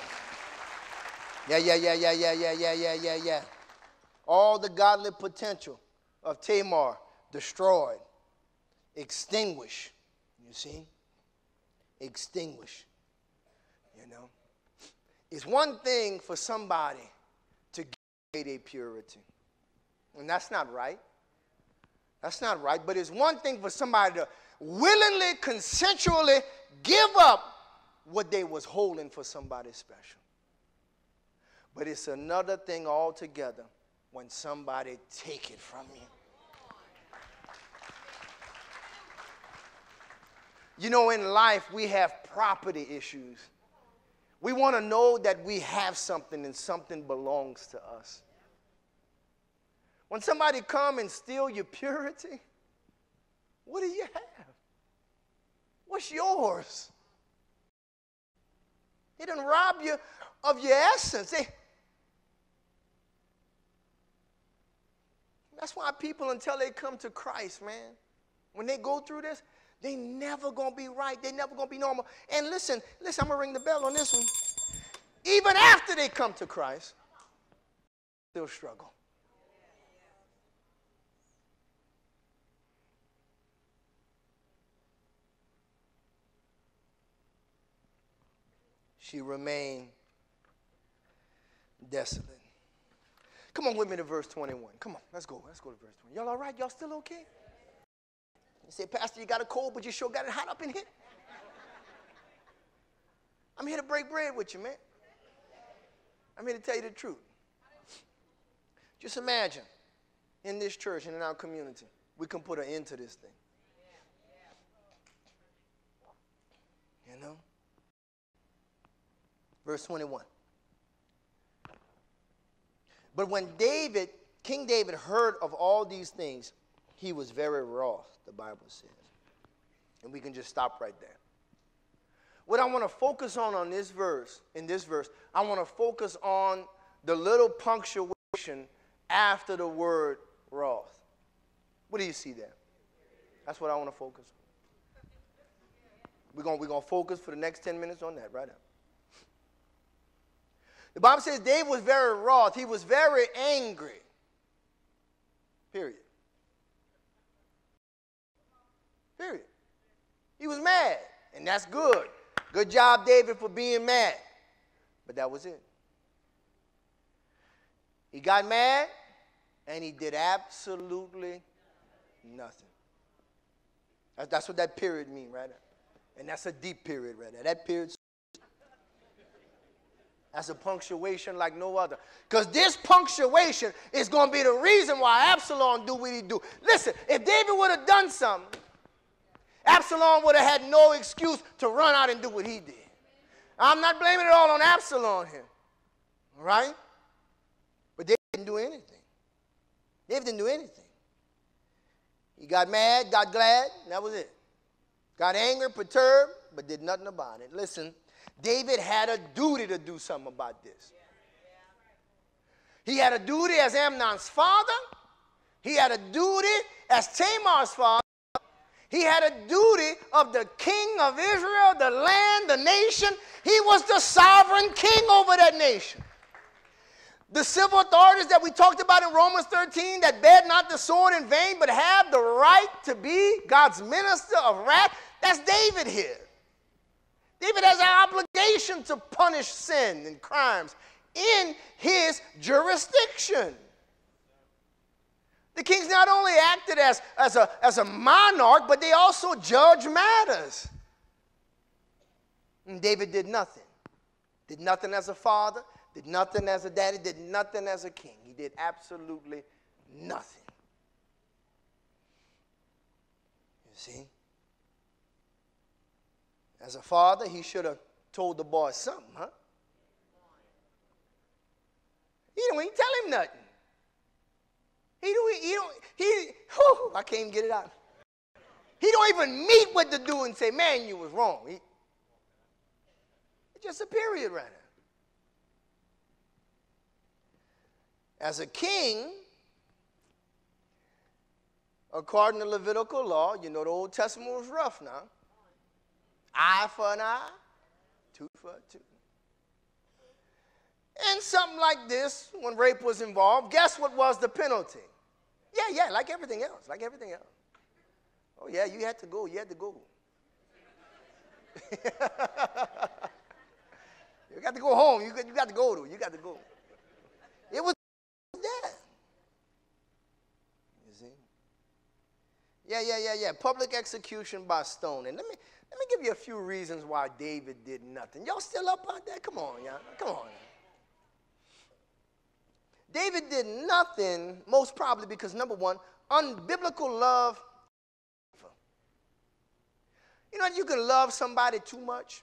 Yeah. All the godly potential of Tamar destroyed, extinguished. You see? Extinguished. You know? It's one thing for somebody to give a purity. And that's not right. That's not right. But it's one thing for somebody to willingly, consensually give up what they was holding for somebody special. But it's another thing altogether when somebody take it from you. You know, in life, we have property issues. We want to know that we have something and something belongs to us. When somebody come and steal your purity, what do you have? What's yours? They done rob you of your essence. That's why people, until they come to Christ, man, when they go through this, they never going to be right. They never going to be normal. And listen, I'm going to ring the bell on this one. Even after they come to Christ, they'll struggle. She remained desolate. Come on with me to verse 21. Come on, let's go. Let's go to verse 20. Y'all all right? Y'all still okay? You say, Pastor, you got a cold, but you sure got it hot up in here? I'm here to break bread with you, man. I'm here to tell you the truth. Just imagine, in this church and in our community, we can put an end to this thing. You know? Verse 21. But when King David heard of all these things, he was very wroth, the Bible says. And we can just stop right there. What I want to focus on this verse, I want to focus on the little punctuation after the word wrath. What do you see there? That's what I want to focus on. We're going to focus for the next 10 minutes on that right now. The Bible says David was very wroth. He was very angry. Period. Period. He was mad, and that's good. Good job, David, for being mad. But that was it. He got mad, and he did absolutely nothing. That's what that period means right there. And that's a deep period right there. That period. That's a punctuation like no other. Because this punctuation is going to be the reason why Absalom do what he do. Listen, if David would have done something, Absalom would have had no excuse to run out and do what he did. I'm not blaming it all on Absalom here. All right? But David didn't do anything. David didn't do anything. He got mad, got glad, and that was it. Got angry, perturbed, but did nothing about it. Listen. David had a duty to do something about this. He had a duty as Amnon's father. He had a duty as Tamar's father. He had a duty of the king of Israel, the land, the nation. He was the sovereign king over that nation. The civil authorities that we talked about in Romans 13 that bear not the sword in vain but have the right to be God's minister of wrath, that's David here. David has an obligation to punish sin and crimes in his jurisdiction. The kings not only acted as a monarch, but they also judged matters. And David did nothing. Did nothing as a father, did nothing as a daddy, did nothing as a king. He did absolutely nothing. You see? As a father, he should have told the boy something, huh? He don't even tell him nothing. I can't even get it out. He don't even meet with the dude and say, man, you was wrong. It's just a period right now. As a king, according to Levitical law, you know the Old Testament was rough now. Eye for an eye, tooth for a tooth. And something like this, when rape was involved, guess what was the penalty? Yeah, like everything else, Oh, yeah, you had to go. You got to go home. You got to go. It was that. You see? Yeah. Public execution by stone. And let me give you a few reasons why David did nothing. Y'all still up out there? Come on, y'all. Come on. David did nothing, most probably because, number one, unbiblical love. You know, you can love somebody too much.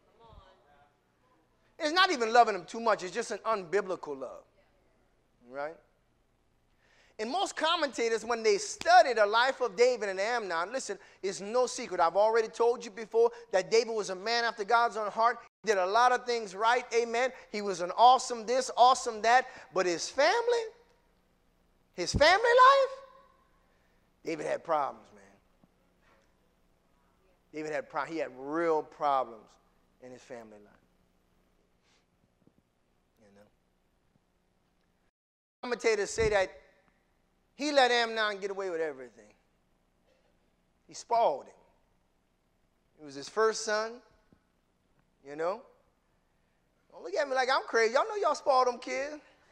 It's not even loving them too much. It's just an unbiblical love, right? And most commentators, when they study the life of David and Amnon, listen, it's no secret. I've already told you before that David was a man after God's own heart. He did a lot of things right, amen. He was an awesome this, awesome that. But his family life, David had problems, man. He had real problems in his family life. You know. Commentators say that he let Amnon get away with everything. He spoiled him. It was his first son, you know. Don't look at me like I'm crazy. Y'all know y'all spoiled them kids.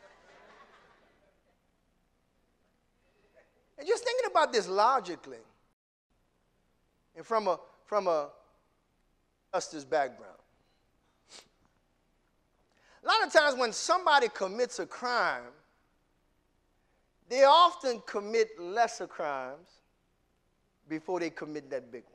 And just thinking about this logically, and from a justice background. A lot of times when somebody commits a crime, they often commit lesser crimes before they commit that big one.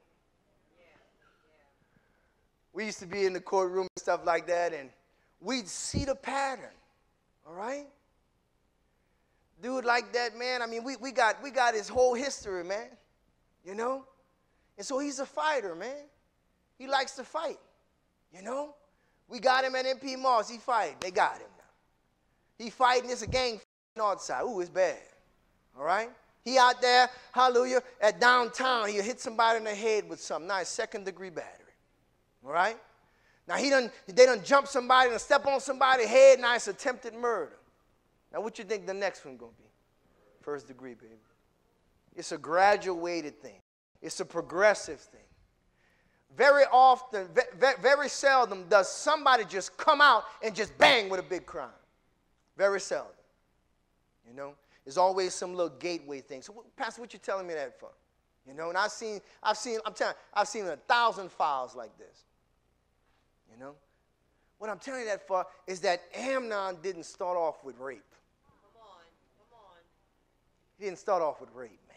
We used to be in the courtroom and stuff like that, and we'd see the pattern, all right? Dude like that, man, I mean, we got his whole history, man, you know? And so he's a fighter, man. He likes to fight, you know? We got him at MP Moss. He fighting. They got him now. He fighting. It's a gang outside. Ooh, it's bad, all right? He out there, hallelujah, at downtown. He'll hit somebody in the head with something. Nice, second-degree battery, all right? Now, they done jump somebody and step on somebody's head. Now, it's attempted murder. Now, what you think the next one going to be? First degree, baby. It's a graduated thing. It's a progressive thing. Very often, very seldom does somebody just come out and just bang with a big crime. Very seldom. You know? There's always some little gateway thing. So, Pastor, what you telling me that for? You know, and I've seen 1,000 files like this. You know? What I'm telling you that for is that Amnon didn't start off with rape. Come on. He didn't start off with rape, man.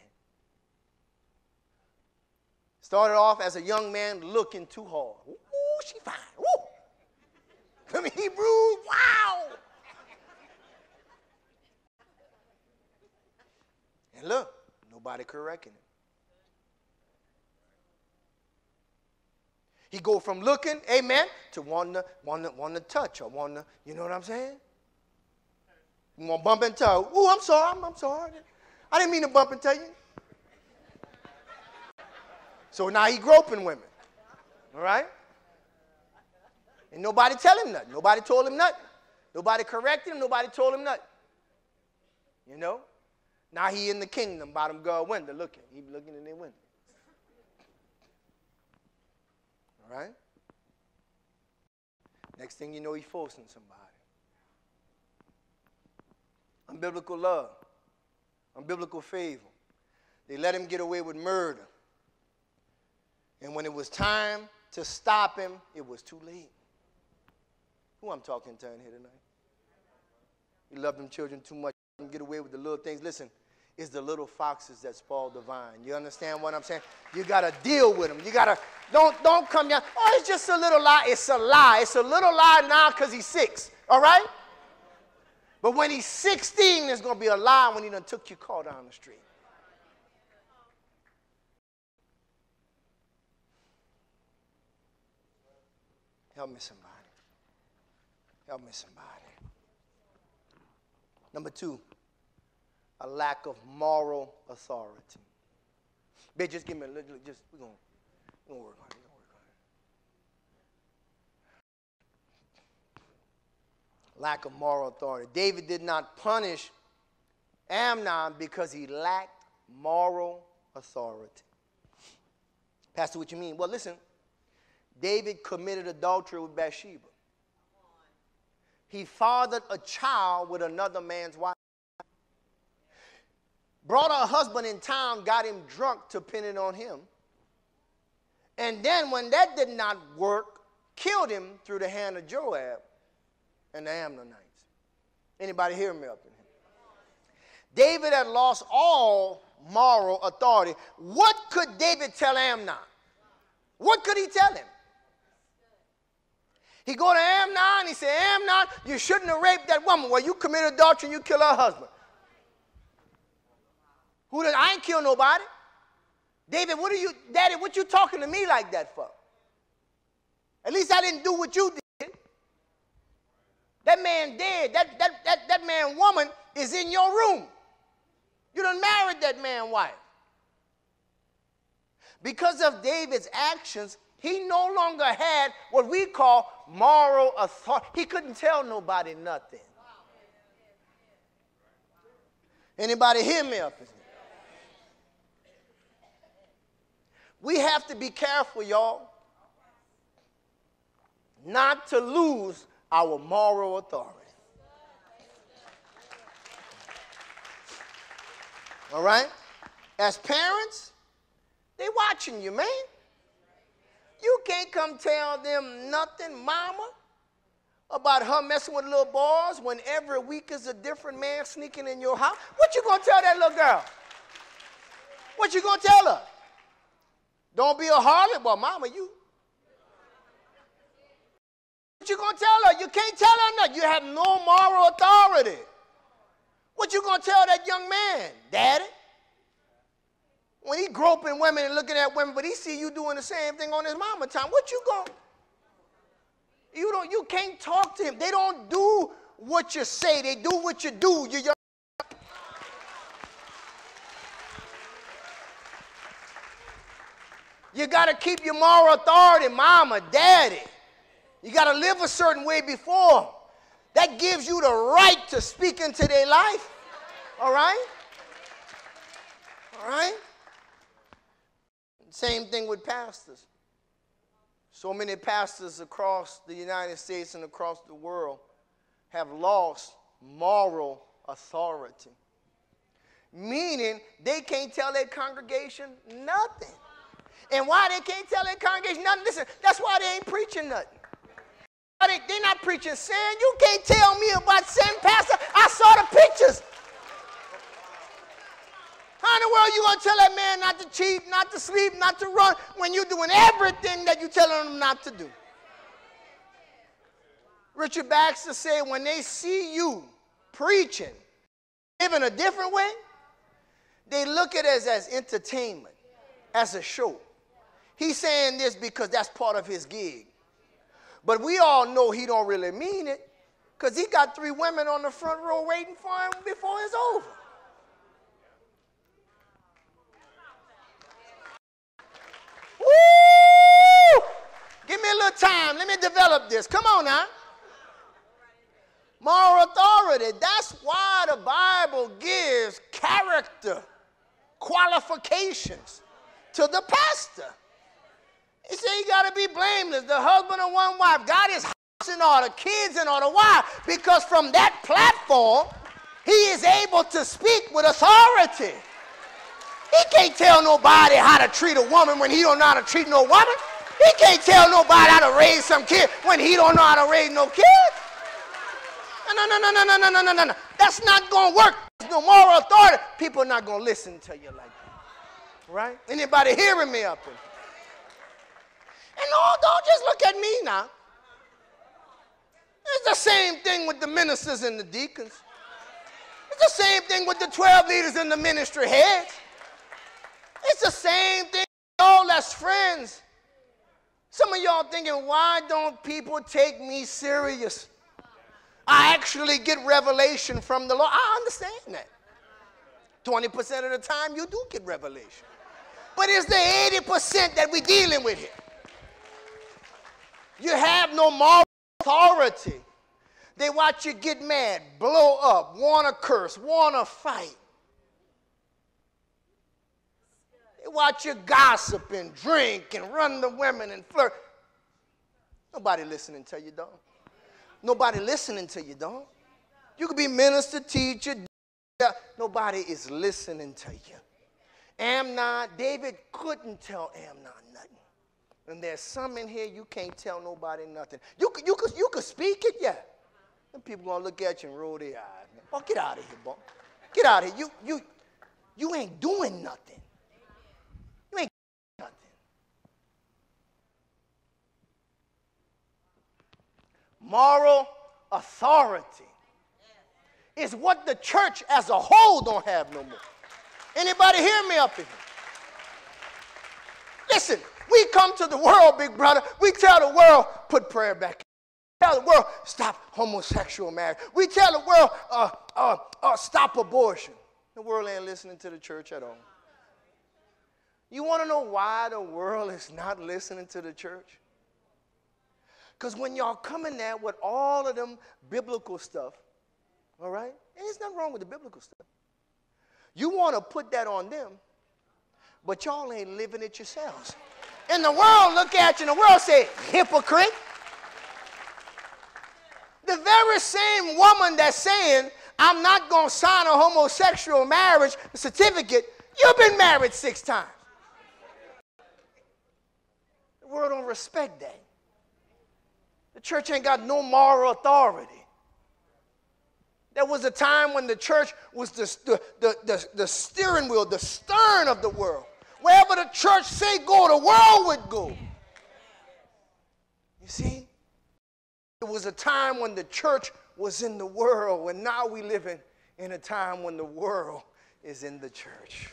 Started off as a young man looking too hard. Ooh, she fine. Ooh. Come Hebrew, wow. And look, nobody could reckon it. He go from looking, amen, to wanting to touch or wanting to, you know what I'm saying? You want to bump into her. Ooh, I'm sorry. I didn't mean to bump into you. So now he groping women, all right? And nobody tell him nothing. Nobody told him nothing. Nobody corrected him. Nobody told him nothing. You know? Now he in the kingdom by them God window looking. He looking in their window. All right? Next thing you know, he's forcing somebody. Unbiblical love. Unbiblical favor. They let him get away with murder. And when it was time to stop him, it was too late. Who I'm talking to in here tonight? You love them children too much. Let them get away with the little things. Listen, it's the little foxes that spoil the vine. You understand what I'm saying? You got to deal with them. You got to, don't come down. Oh, it's just a little lie. It's a lie. It's a little lie now because he's 6. All right? But when he's 16, there's going to be a lie when he done took your car down the street. Help me somebody. Help me somebody. Number 2, a lack of moral authority. Babe, just give me a little, we're going to work on it. Lack of moral authority. David did not punish Amnon because he lacked moral authority. Pastor, what you mean? Well, listen. David committed adultery with Bathsheba. He fathered a child with another man's wife. Brought her husband in town, got him drunk to pin it on him. And then when that did not work, killed him through the hand of Joab and the Ammonites. Anybody hear me up in here? David had lost all moral authority. What could David tell Amnon? What could he tell him? He go to Amnon, he said, Amnon, you shouldn't have raped that woman. Well, you committed adultery and you killed her husband. I ain't killed nobody. David, Daddy, what you talking to me like that for? At least I didn't do what you did. That man dead. That man woman is in your room. You done married that man wife. Because of David's actions, he no longer had what we call moral authority. He couldn't tell nobody nothing. Anybody hear me up in here? We have to be careful, y'all, not to lose our moral authority. All right? As parents, they watching you, man. You can't come tell them nothing, mama, about her messing with little boys when every week is a different man sneaking in your house. What you going to tell that little girl? What you going to tell her? Don't be a harlot. Well, mama, you. What you going to tell her? You can't tell her nothing. You have no moral authority. What you going to tell that young man? Daddy? When he groping women and looking at women, but he see you doing the same thing on his mama time, what you going? You can't talk to him. They don't do what you say. They do what you do. You got to keep your moral authority, mama, daddy. You got to live a certain way before them. That gives you the right to speak into their life. All right? All right? Same thing with pastors. So many pastors across the United States and across the world have lost moral authority. Meaning they can't tell their congregation nothing. And why they can't tell their congregation nothing? Listen, that's why they ain't preaching nothing. They're not preaching sin. You can't tell me about sin, Pastor. I saw the pictures. How in the world are you going to tell that man not to cheat, not to sleep, not to run, when you're doing everything that you're telling them not to do? Richard Baxter said when they see you preaching, living a different way, they look at it as entertainment, as a show. He's saying this because that's part of his gig. But we all know he don't really mean it because he got 3 women on the front row waiting for him before it's over. Woo! Give me a little time. Let me develop this. Come on now. Moral authority. That's why the Bible gives character qualifications to the pastor. He said you got to be blameless, the husband of one wife. God is house in order, kids in order. Why? Because from that platform, he is able to speak with authority. He can't tell nobody how to treat a woman when he don't know how to treat no woman. He can't tell nobody how to raise some kid when he don't know how to raise no kids. No. That's not going to work. There's no moral authority. People are not going to listen to you like that. Right? Anybody hearing me up here? And no, don't just look at me now. It's the same thing with the ministers and the deacons. It's the same thing with the 12 leaders and the ministry heads. It's the same thing with all that's friends. Some of y'all thinking, why don't people take me serious? I actually get revelation from the Lord. I understand that. 20% of the time you do get revelation. But it's the 80% that we're dealing with here. You have no moral authority. They watch you get mad, blow up, want to curse, want to fight. They watch you gossip and drink and run the women and flirt. Nobody listening to you, don't. Nobody listening to you, don't. You could be minister, teacher. Nobody is listening to you. Amnon, David couldn't tell Amnon nothing. And there's some in here you can't tell nobody nothing. You could speak it, yeah. And people gonna look at you and roll their eyes. Oh, get out of here, boy. Get out of here. You ain't doing nothing. You ain't doing nothing. Moral authority is what the church as a whole don't have no more. Anybody hear me up in here? Listen, we come to the world, big brother. We tell the world, put prayer back in. We tell the world, stop homosexual marriage. We tell the world, stop abortion. The world ain't listening to the church at all. You want to know why the world is not listening to the church? Because when y'all come in there with all of them biblical stuff, all right? And there's nothing wrong with the biblical stuff. You want to put that on them, but y'all ain't living it yourselves. And the world look at you and the world say, hypocrite. The very same woman that's saying, I'm not going to sign a homosexual marriage certificate, you've been married 6 times. The world don't respect that. The church ain't got no moral authority. There was a time when the church was the steering wheel, the stern of the world. Wherever the church say go, the world would go. You see? It was a time when the church was in the world, and now we live in a time when the world is in the church.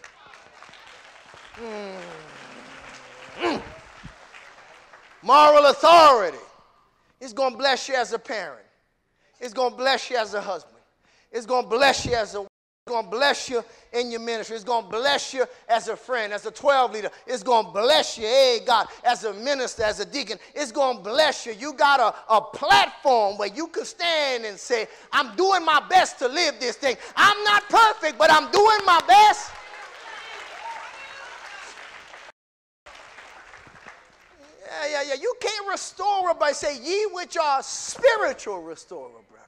Moral authority. It's going to bless you as a parent. It's going to bless you as a husband. It's going to bless you as a wife. It's going to bless you in your ministry. It's going to bless you as a friend, as a 12 leader. It's going to bless you, hey God, as a minister, as a deacon. It's going to bless you. You got a platform where you can stand and say, I'm doing my best to live this thing. I'm not perfect, but I'm doing my best. Yeah. You can't restore her by saying, ye which are spiritual, restore her, brother.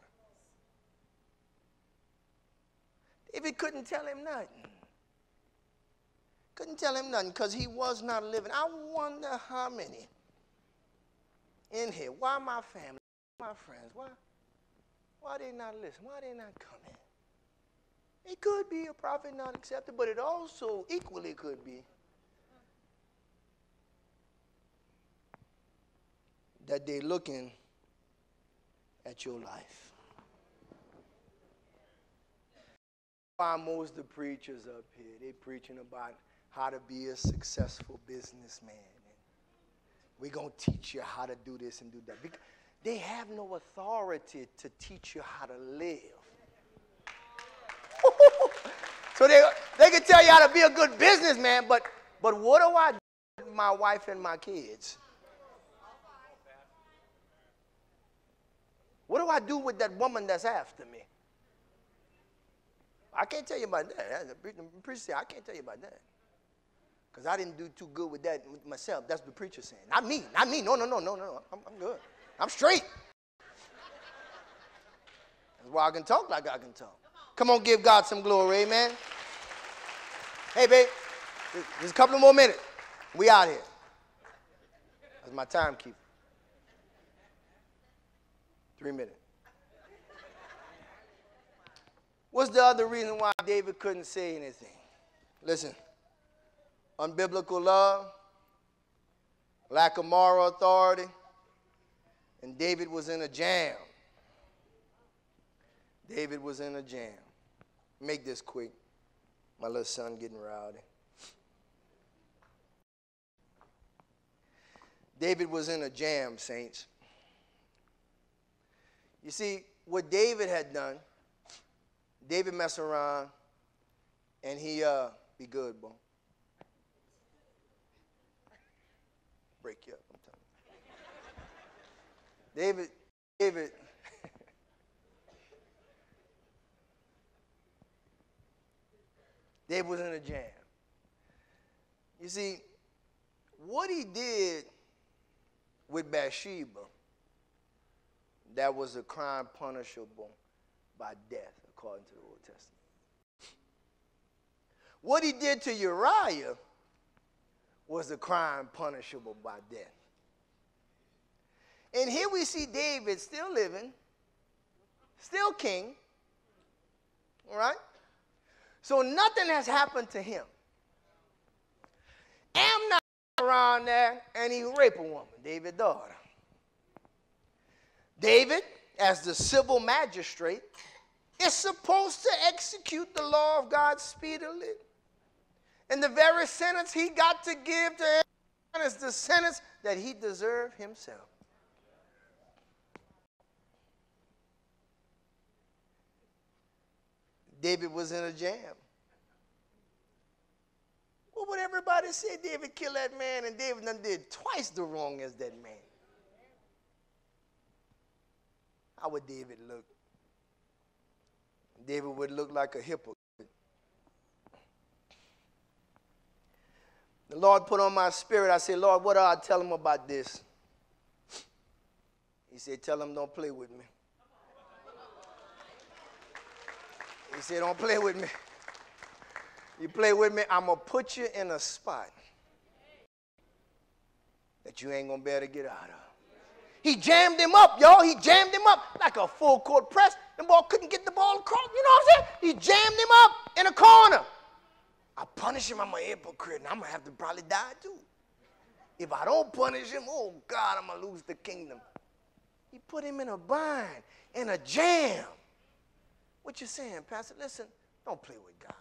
David couldn't tell him nothing. Couldn't tell him nothing because he was not living. I wonder how many in here, why my family, my friends, why they not listen? Why they not coming? It could be a prophet not accepted, but it also equally could be that they're looking at your life. Why most of the preachers up here, they preaching about how to be a successful businessman. And we're going to teach you how to do this and do that. Because they have no authority to teach you how to live. So they can tell you how to be a good businessman, but what do I do with my wife and my kids? What do I do with that woman that's after me? I can't tell you about that. The preacher said, I can't tell you about that. Because I didn't do too good with that myself. That's what the preacher saying. Not me. Not me. No. I'm good. I'm straight. That's why I can talk like I can talk. Come on, give God some glory, amen. Hey, babe, there's a couple of more minutes. We out here. That's my timekeeper. 3 minutes. What's the other reason why David couldn't say anything? Listen, unbiblical love, lack of moral authority, and David was in a jam. David was in a jam. Make this quick. My little son getting rowdy. David was in a jam, saints. You see, what David had done, David messed around, and he, be good, boy. Break you up, I'm telling you. David, David was in a jam. You see, what he did with Bathsheba, that was a crime punishable by death, according to the Old Testament. What he did to Uriah was a crime punishable by death. And here we see David still living, still king, all right? So nothing has happened to him. Amnon around there, and he raped a woman, David's daughter. David, as the civil magistrate, is supposed to execute the law of God speedily. And the very sentence he got to give to Amnon is the sentence that he deserved himself. David was in a jam. What would everybody say? David killed that man, and David done did twice the wrong as that man. How would David look? David would look like a hypocrite. The Lord put on my spirit. I said, Lord, what do I tell him about this? He said, tell him don't play with me. He said, don't play with me. You play with me, I'm going to put you in a spot that you ain't going to be able to get out of. He jammed him up, y'all. He jammed him up like a full court press. The ball couldn't get the ball across. You know what I'm saying? He jammed him up in a corner. I punish him, I'm a hypocrite, and I'm going to have to probably die too. If I don't punish him, oh God, I'm going to lose the kingdom. He put him in a bind, in a jam. What you saying, Pastor? Listen, don't play with God.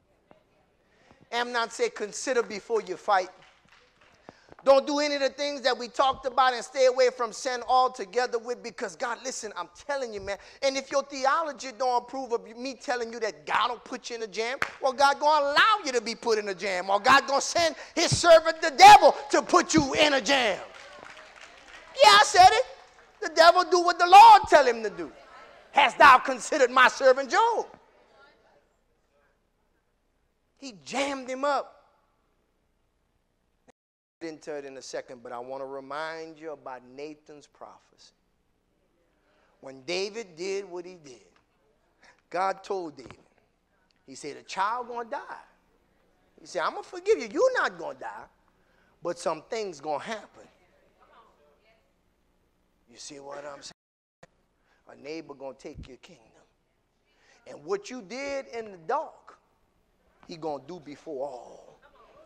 Amnon said, consider before you fight. Don't do any of the things that we talked about and stay away from sin altogether with, because God, listen, I'm telling you, man. And if your theology don't approve of me telling you that God will put you in a jam, well, God going to allow you to be put in a jam, or God going to send his servant, the devil, to put you in a jam. Yeah, I said it. The devil do what the Lord tell him to do. Hast thou considered my servant Job? He jammed him up. I'll get into it in a second, but I want to remind you about Nathan's prophecy. When David did what he did, God told David, he said, a child going to die. He said, I'm going to forgive you. You're not going to die, but some things going to happen. You see what I'm saying? A neighbor going to take your kingdom. And what you did in the dark, he going to do before all.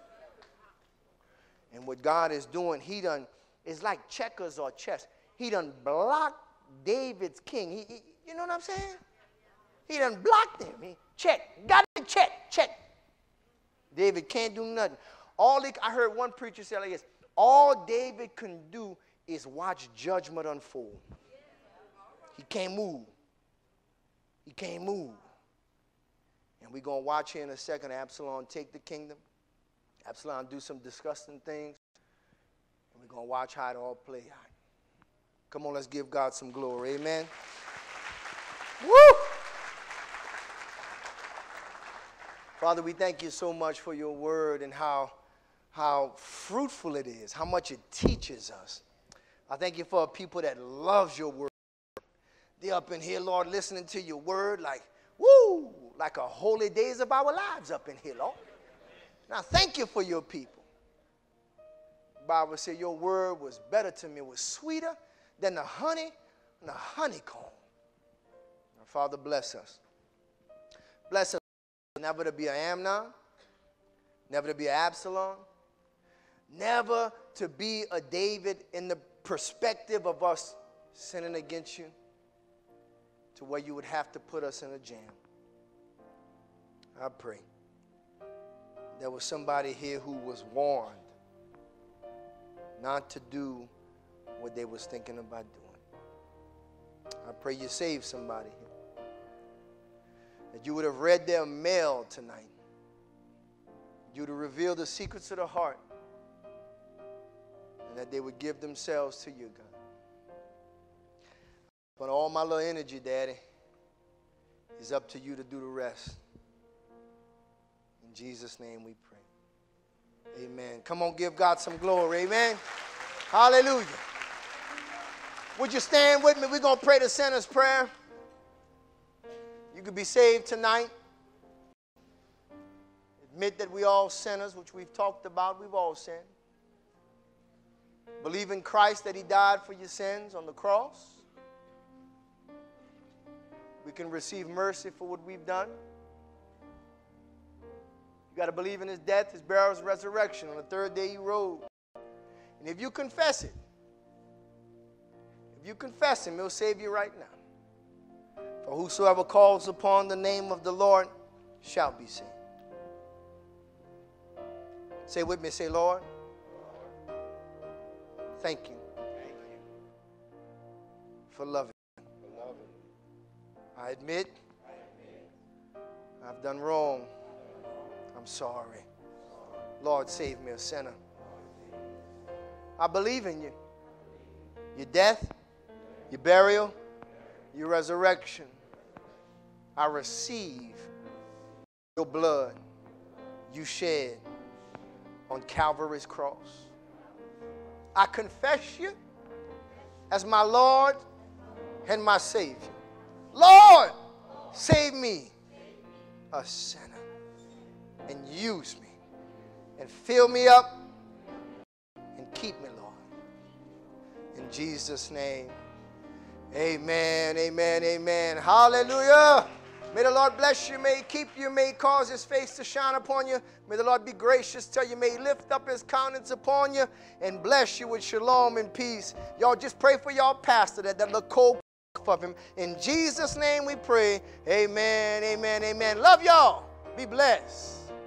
And what God is doing, he done, it's like checkers or chess. He done blocked David's king. You know what I'm saying? He done blocked him. He check. Got to check. David can't do nothing. I heard one preacher say like this, all David can do is watch judgment unfold. He can't move. He can't move. And we're going to watch here in a second Absalom take the kingdom. Absalom do some disgusting things. And we're going to watch how it all play out. Come on, let's give God some glory. Amen. Woo! Father, we thank you so much for your word and how fruitful it is, how much it teaches us. I thank you for people that loves your word. They're up in here, Lord, listening to your word like, woo, like a holy days of our lives up in here, Lord. Now, thank you for your people. The Bible says your word was better to me, it was sweeter than the honey and the honeycomb. Now, Father, bless us. Bless us never to be an Amnon, never to be an Absalom, never to be a David in the perspective of us sinning against you to where you would have to put us in a jam. I pray there was somebody here who was warned not to do what they was thinking about doing. I pray you save somebody here. That you would have read their mail tonight. You would have revealed the secrets of the heart. And that they would give themselves to you, God. But all my little energy, Daddy, is up to you to do the rest. In Jesus' name we pray. Amen. Come on, give God some glory. Amen. Hallelujah. Would you stand with me? We're going to pray the sinner's prayer. You could be saved tonight. Admit that we all sinners, which we've talked about. We've all sinned. Believe in Christ that he died for your sins on the cross. We can receive mercy for what we've done. You got to believe in his death, his burial, his resurrection. On the third day he rose. And if you confess it, if you confess him, he'll save you right now. For whosoever calls upon the name of the Lord shall be saved. Say with me, say, Lord, thank you for loving me. I admit I've done wrong. I'm sorry. Lord, save me, a sinner. I believe in you. Your death, your burial, your resurrection. I receive your blood you shed on Calvary's cross. I confess you as my Lord and my Savior. Lord, save me, a sinner, and use me, and fill me up, and keep me, Lord. In Jesus' name, amen, amen, amen. Hallelujah. May the Lord bless you, may he keep you, may he cause his face to shine upon you. May the Lord be gracious to you, may he lift up his countenance upon you and bless you with shalom and peace. Y'all just pray for y'all pastor that little cold of him. In Jesus' name we pray. Amen, amen, amen. Love y'all. Be blessed.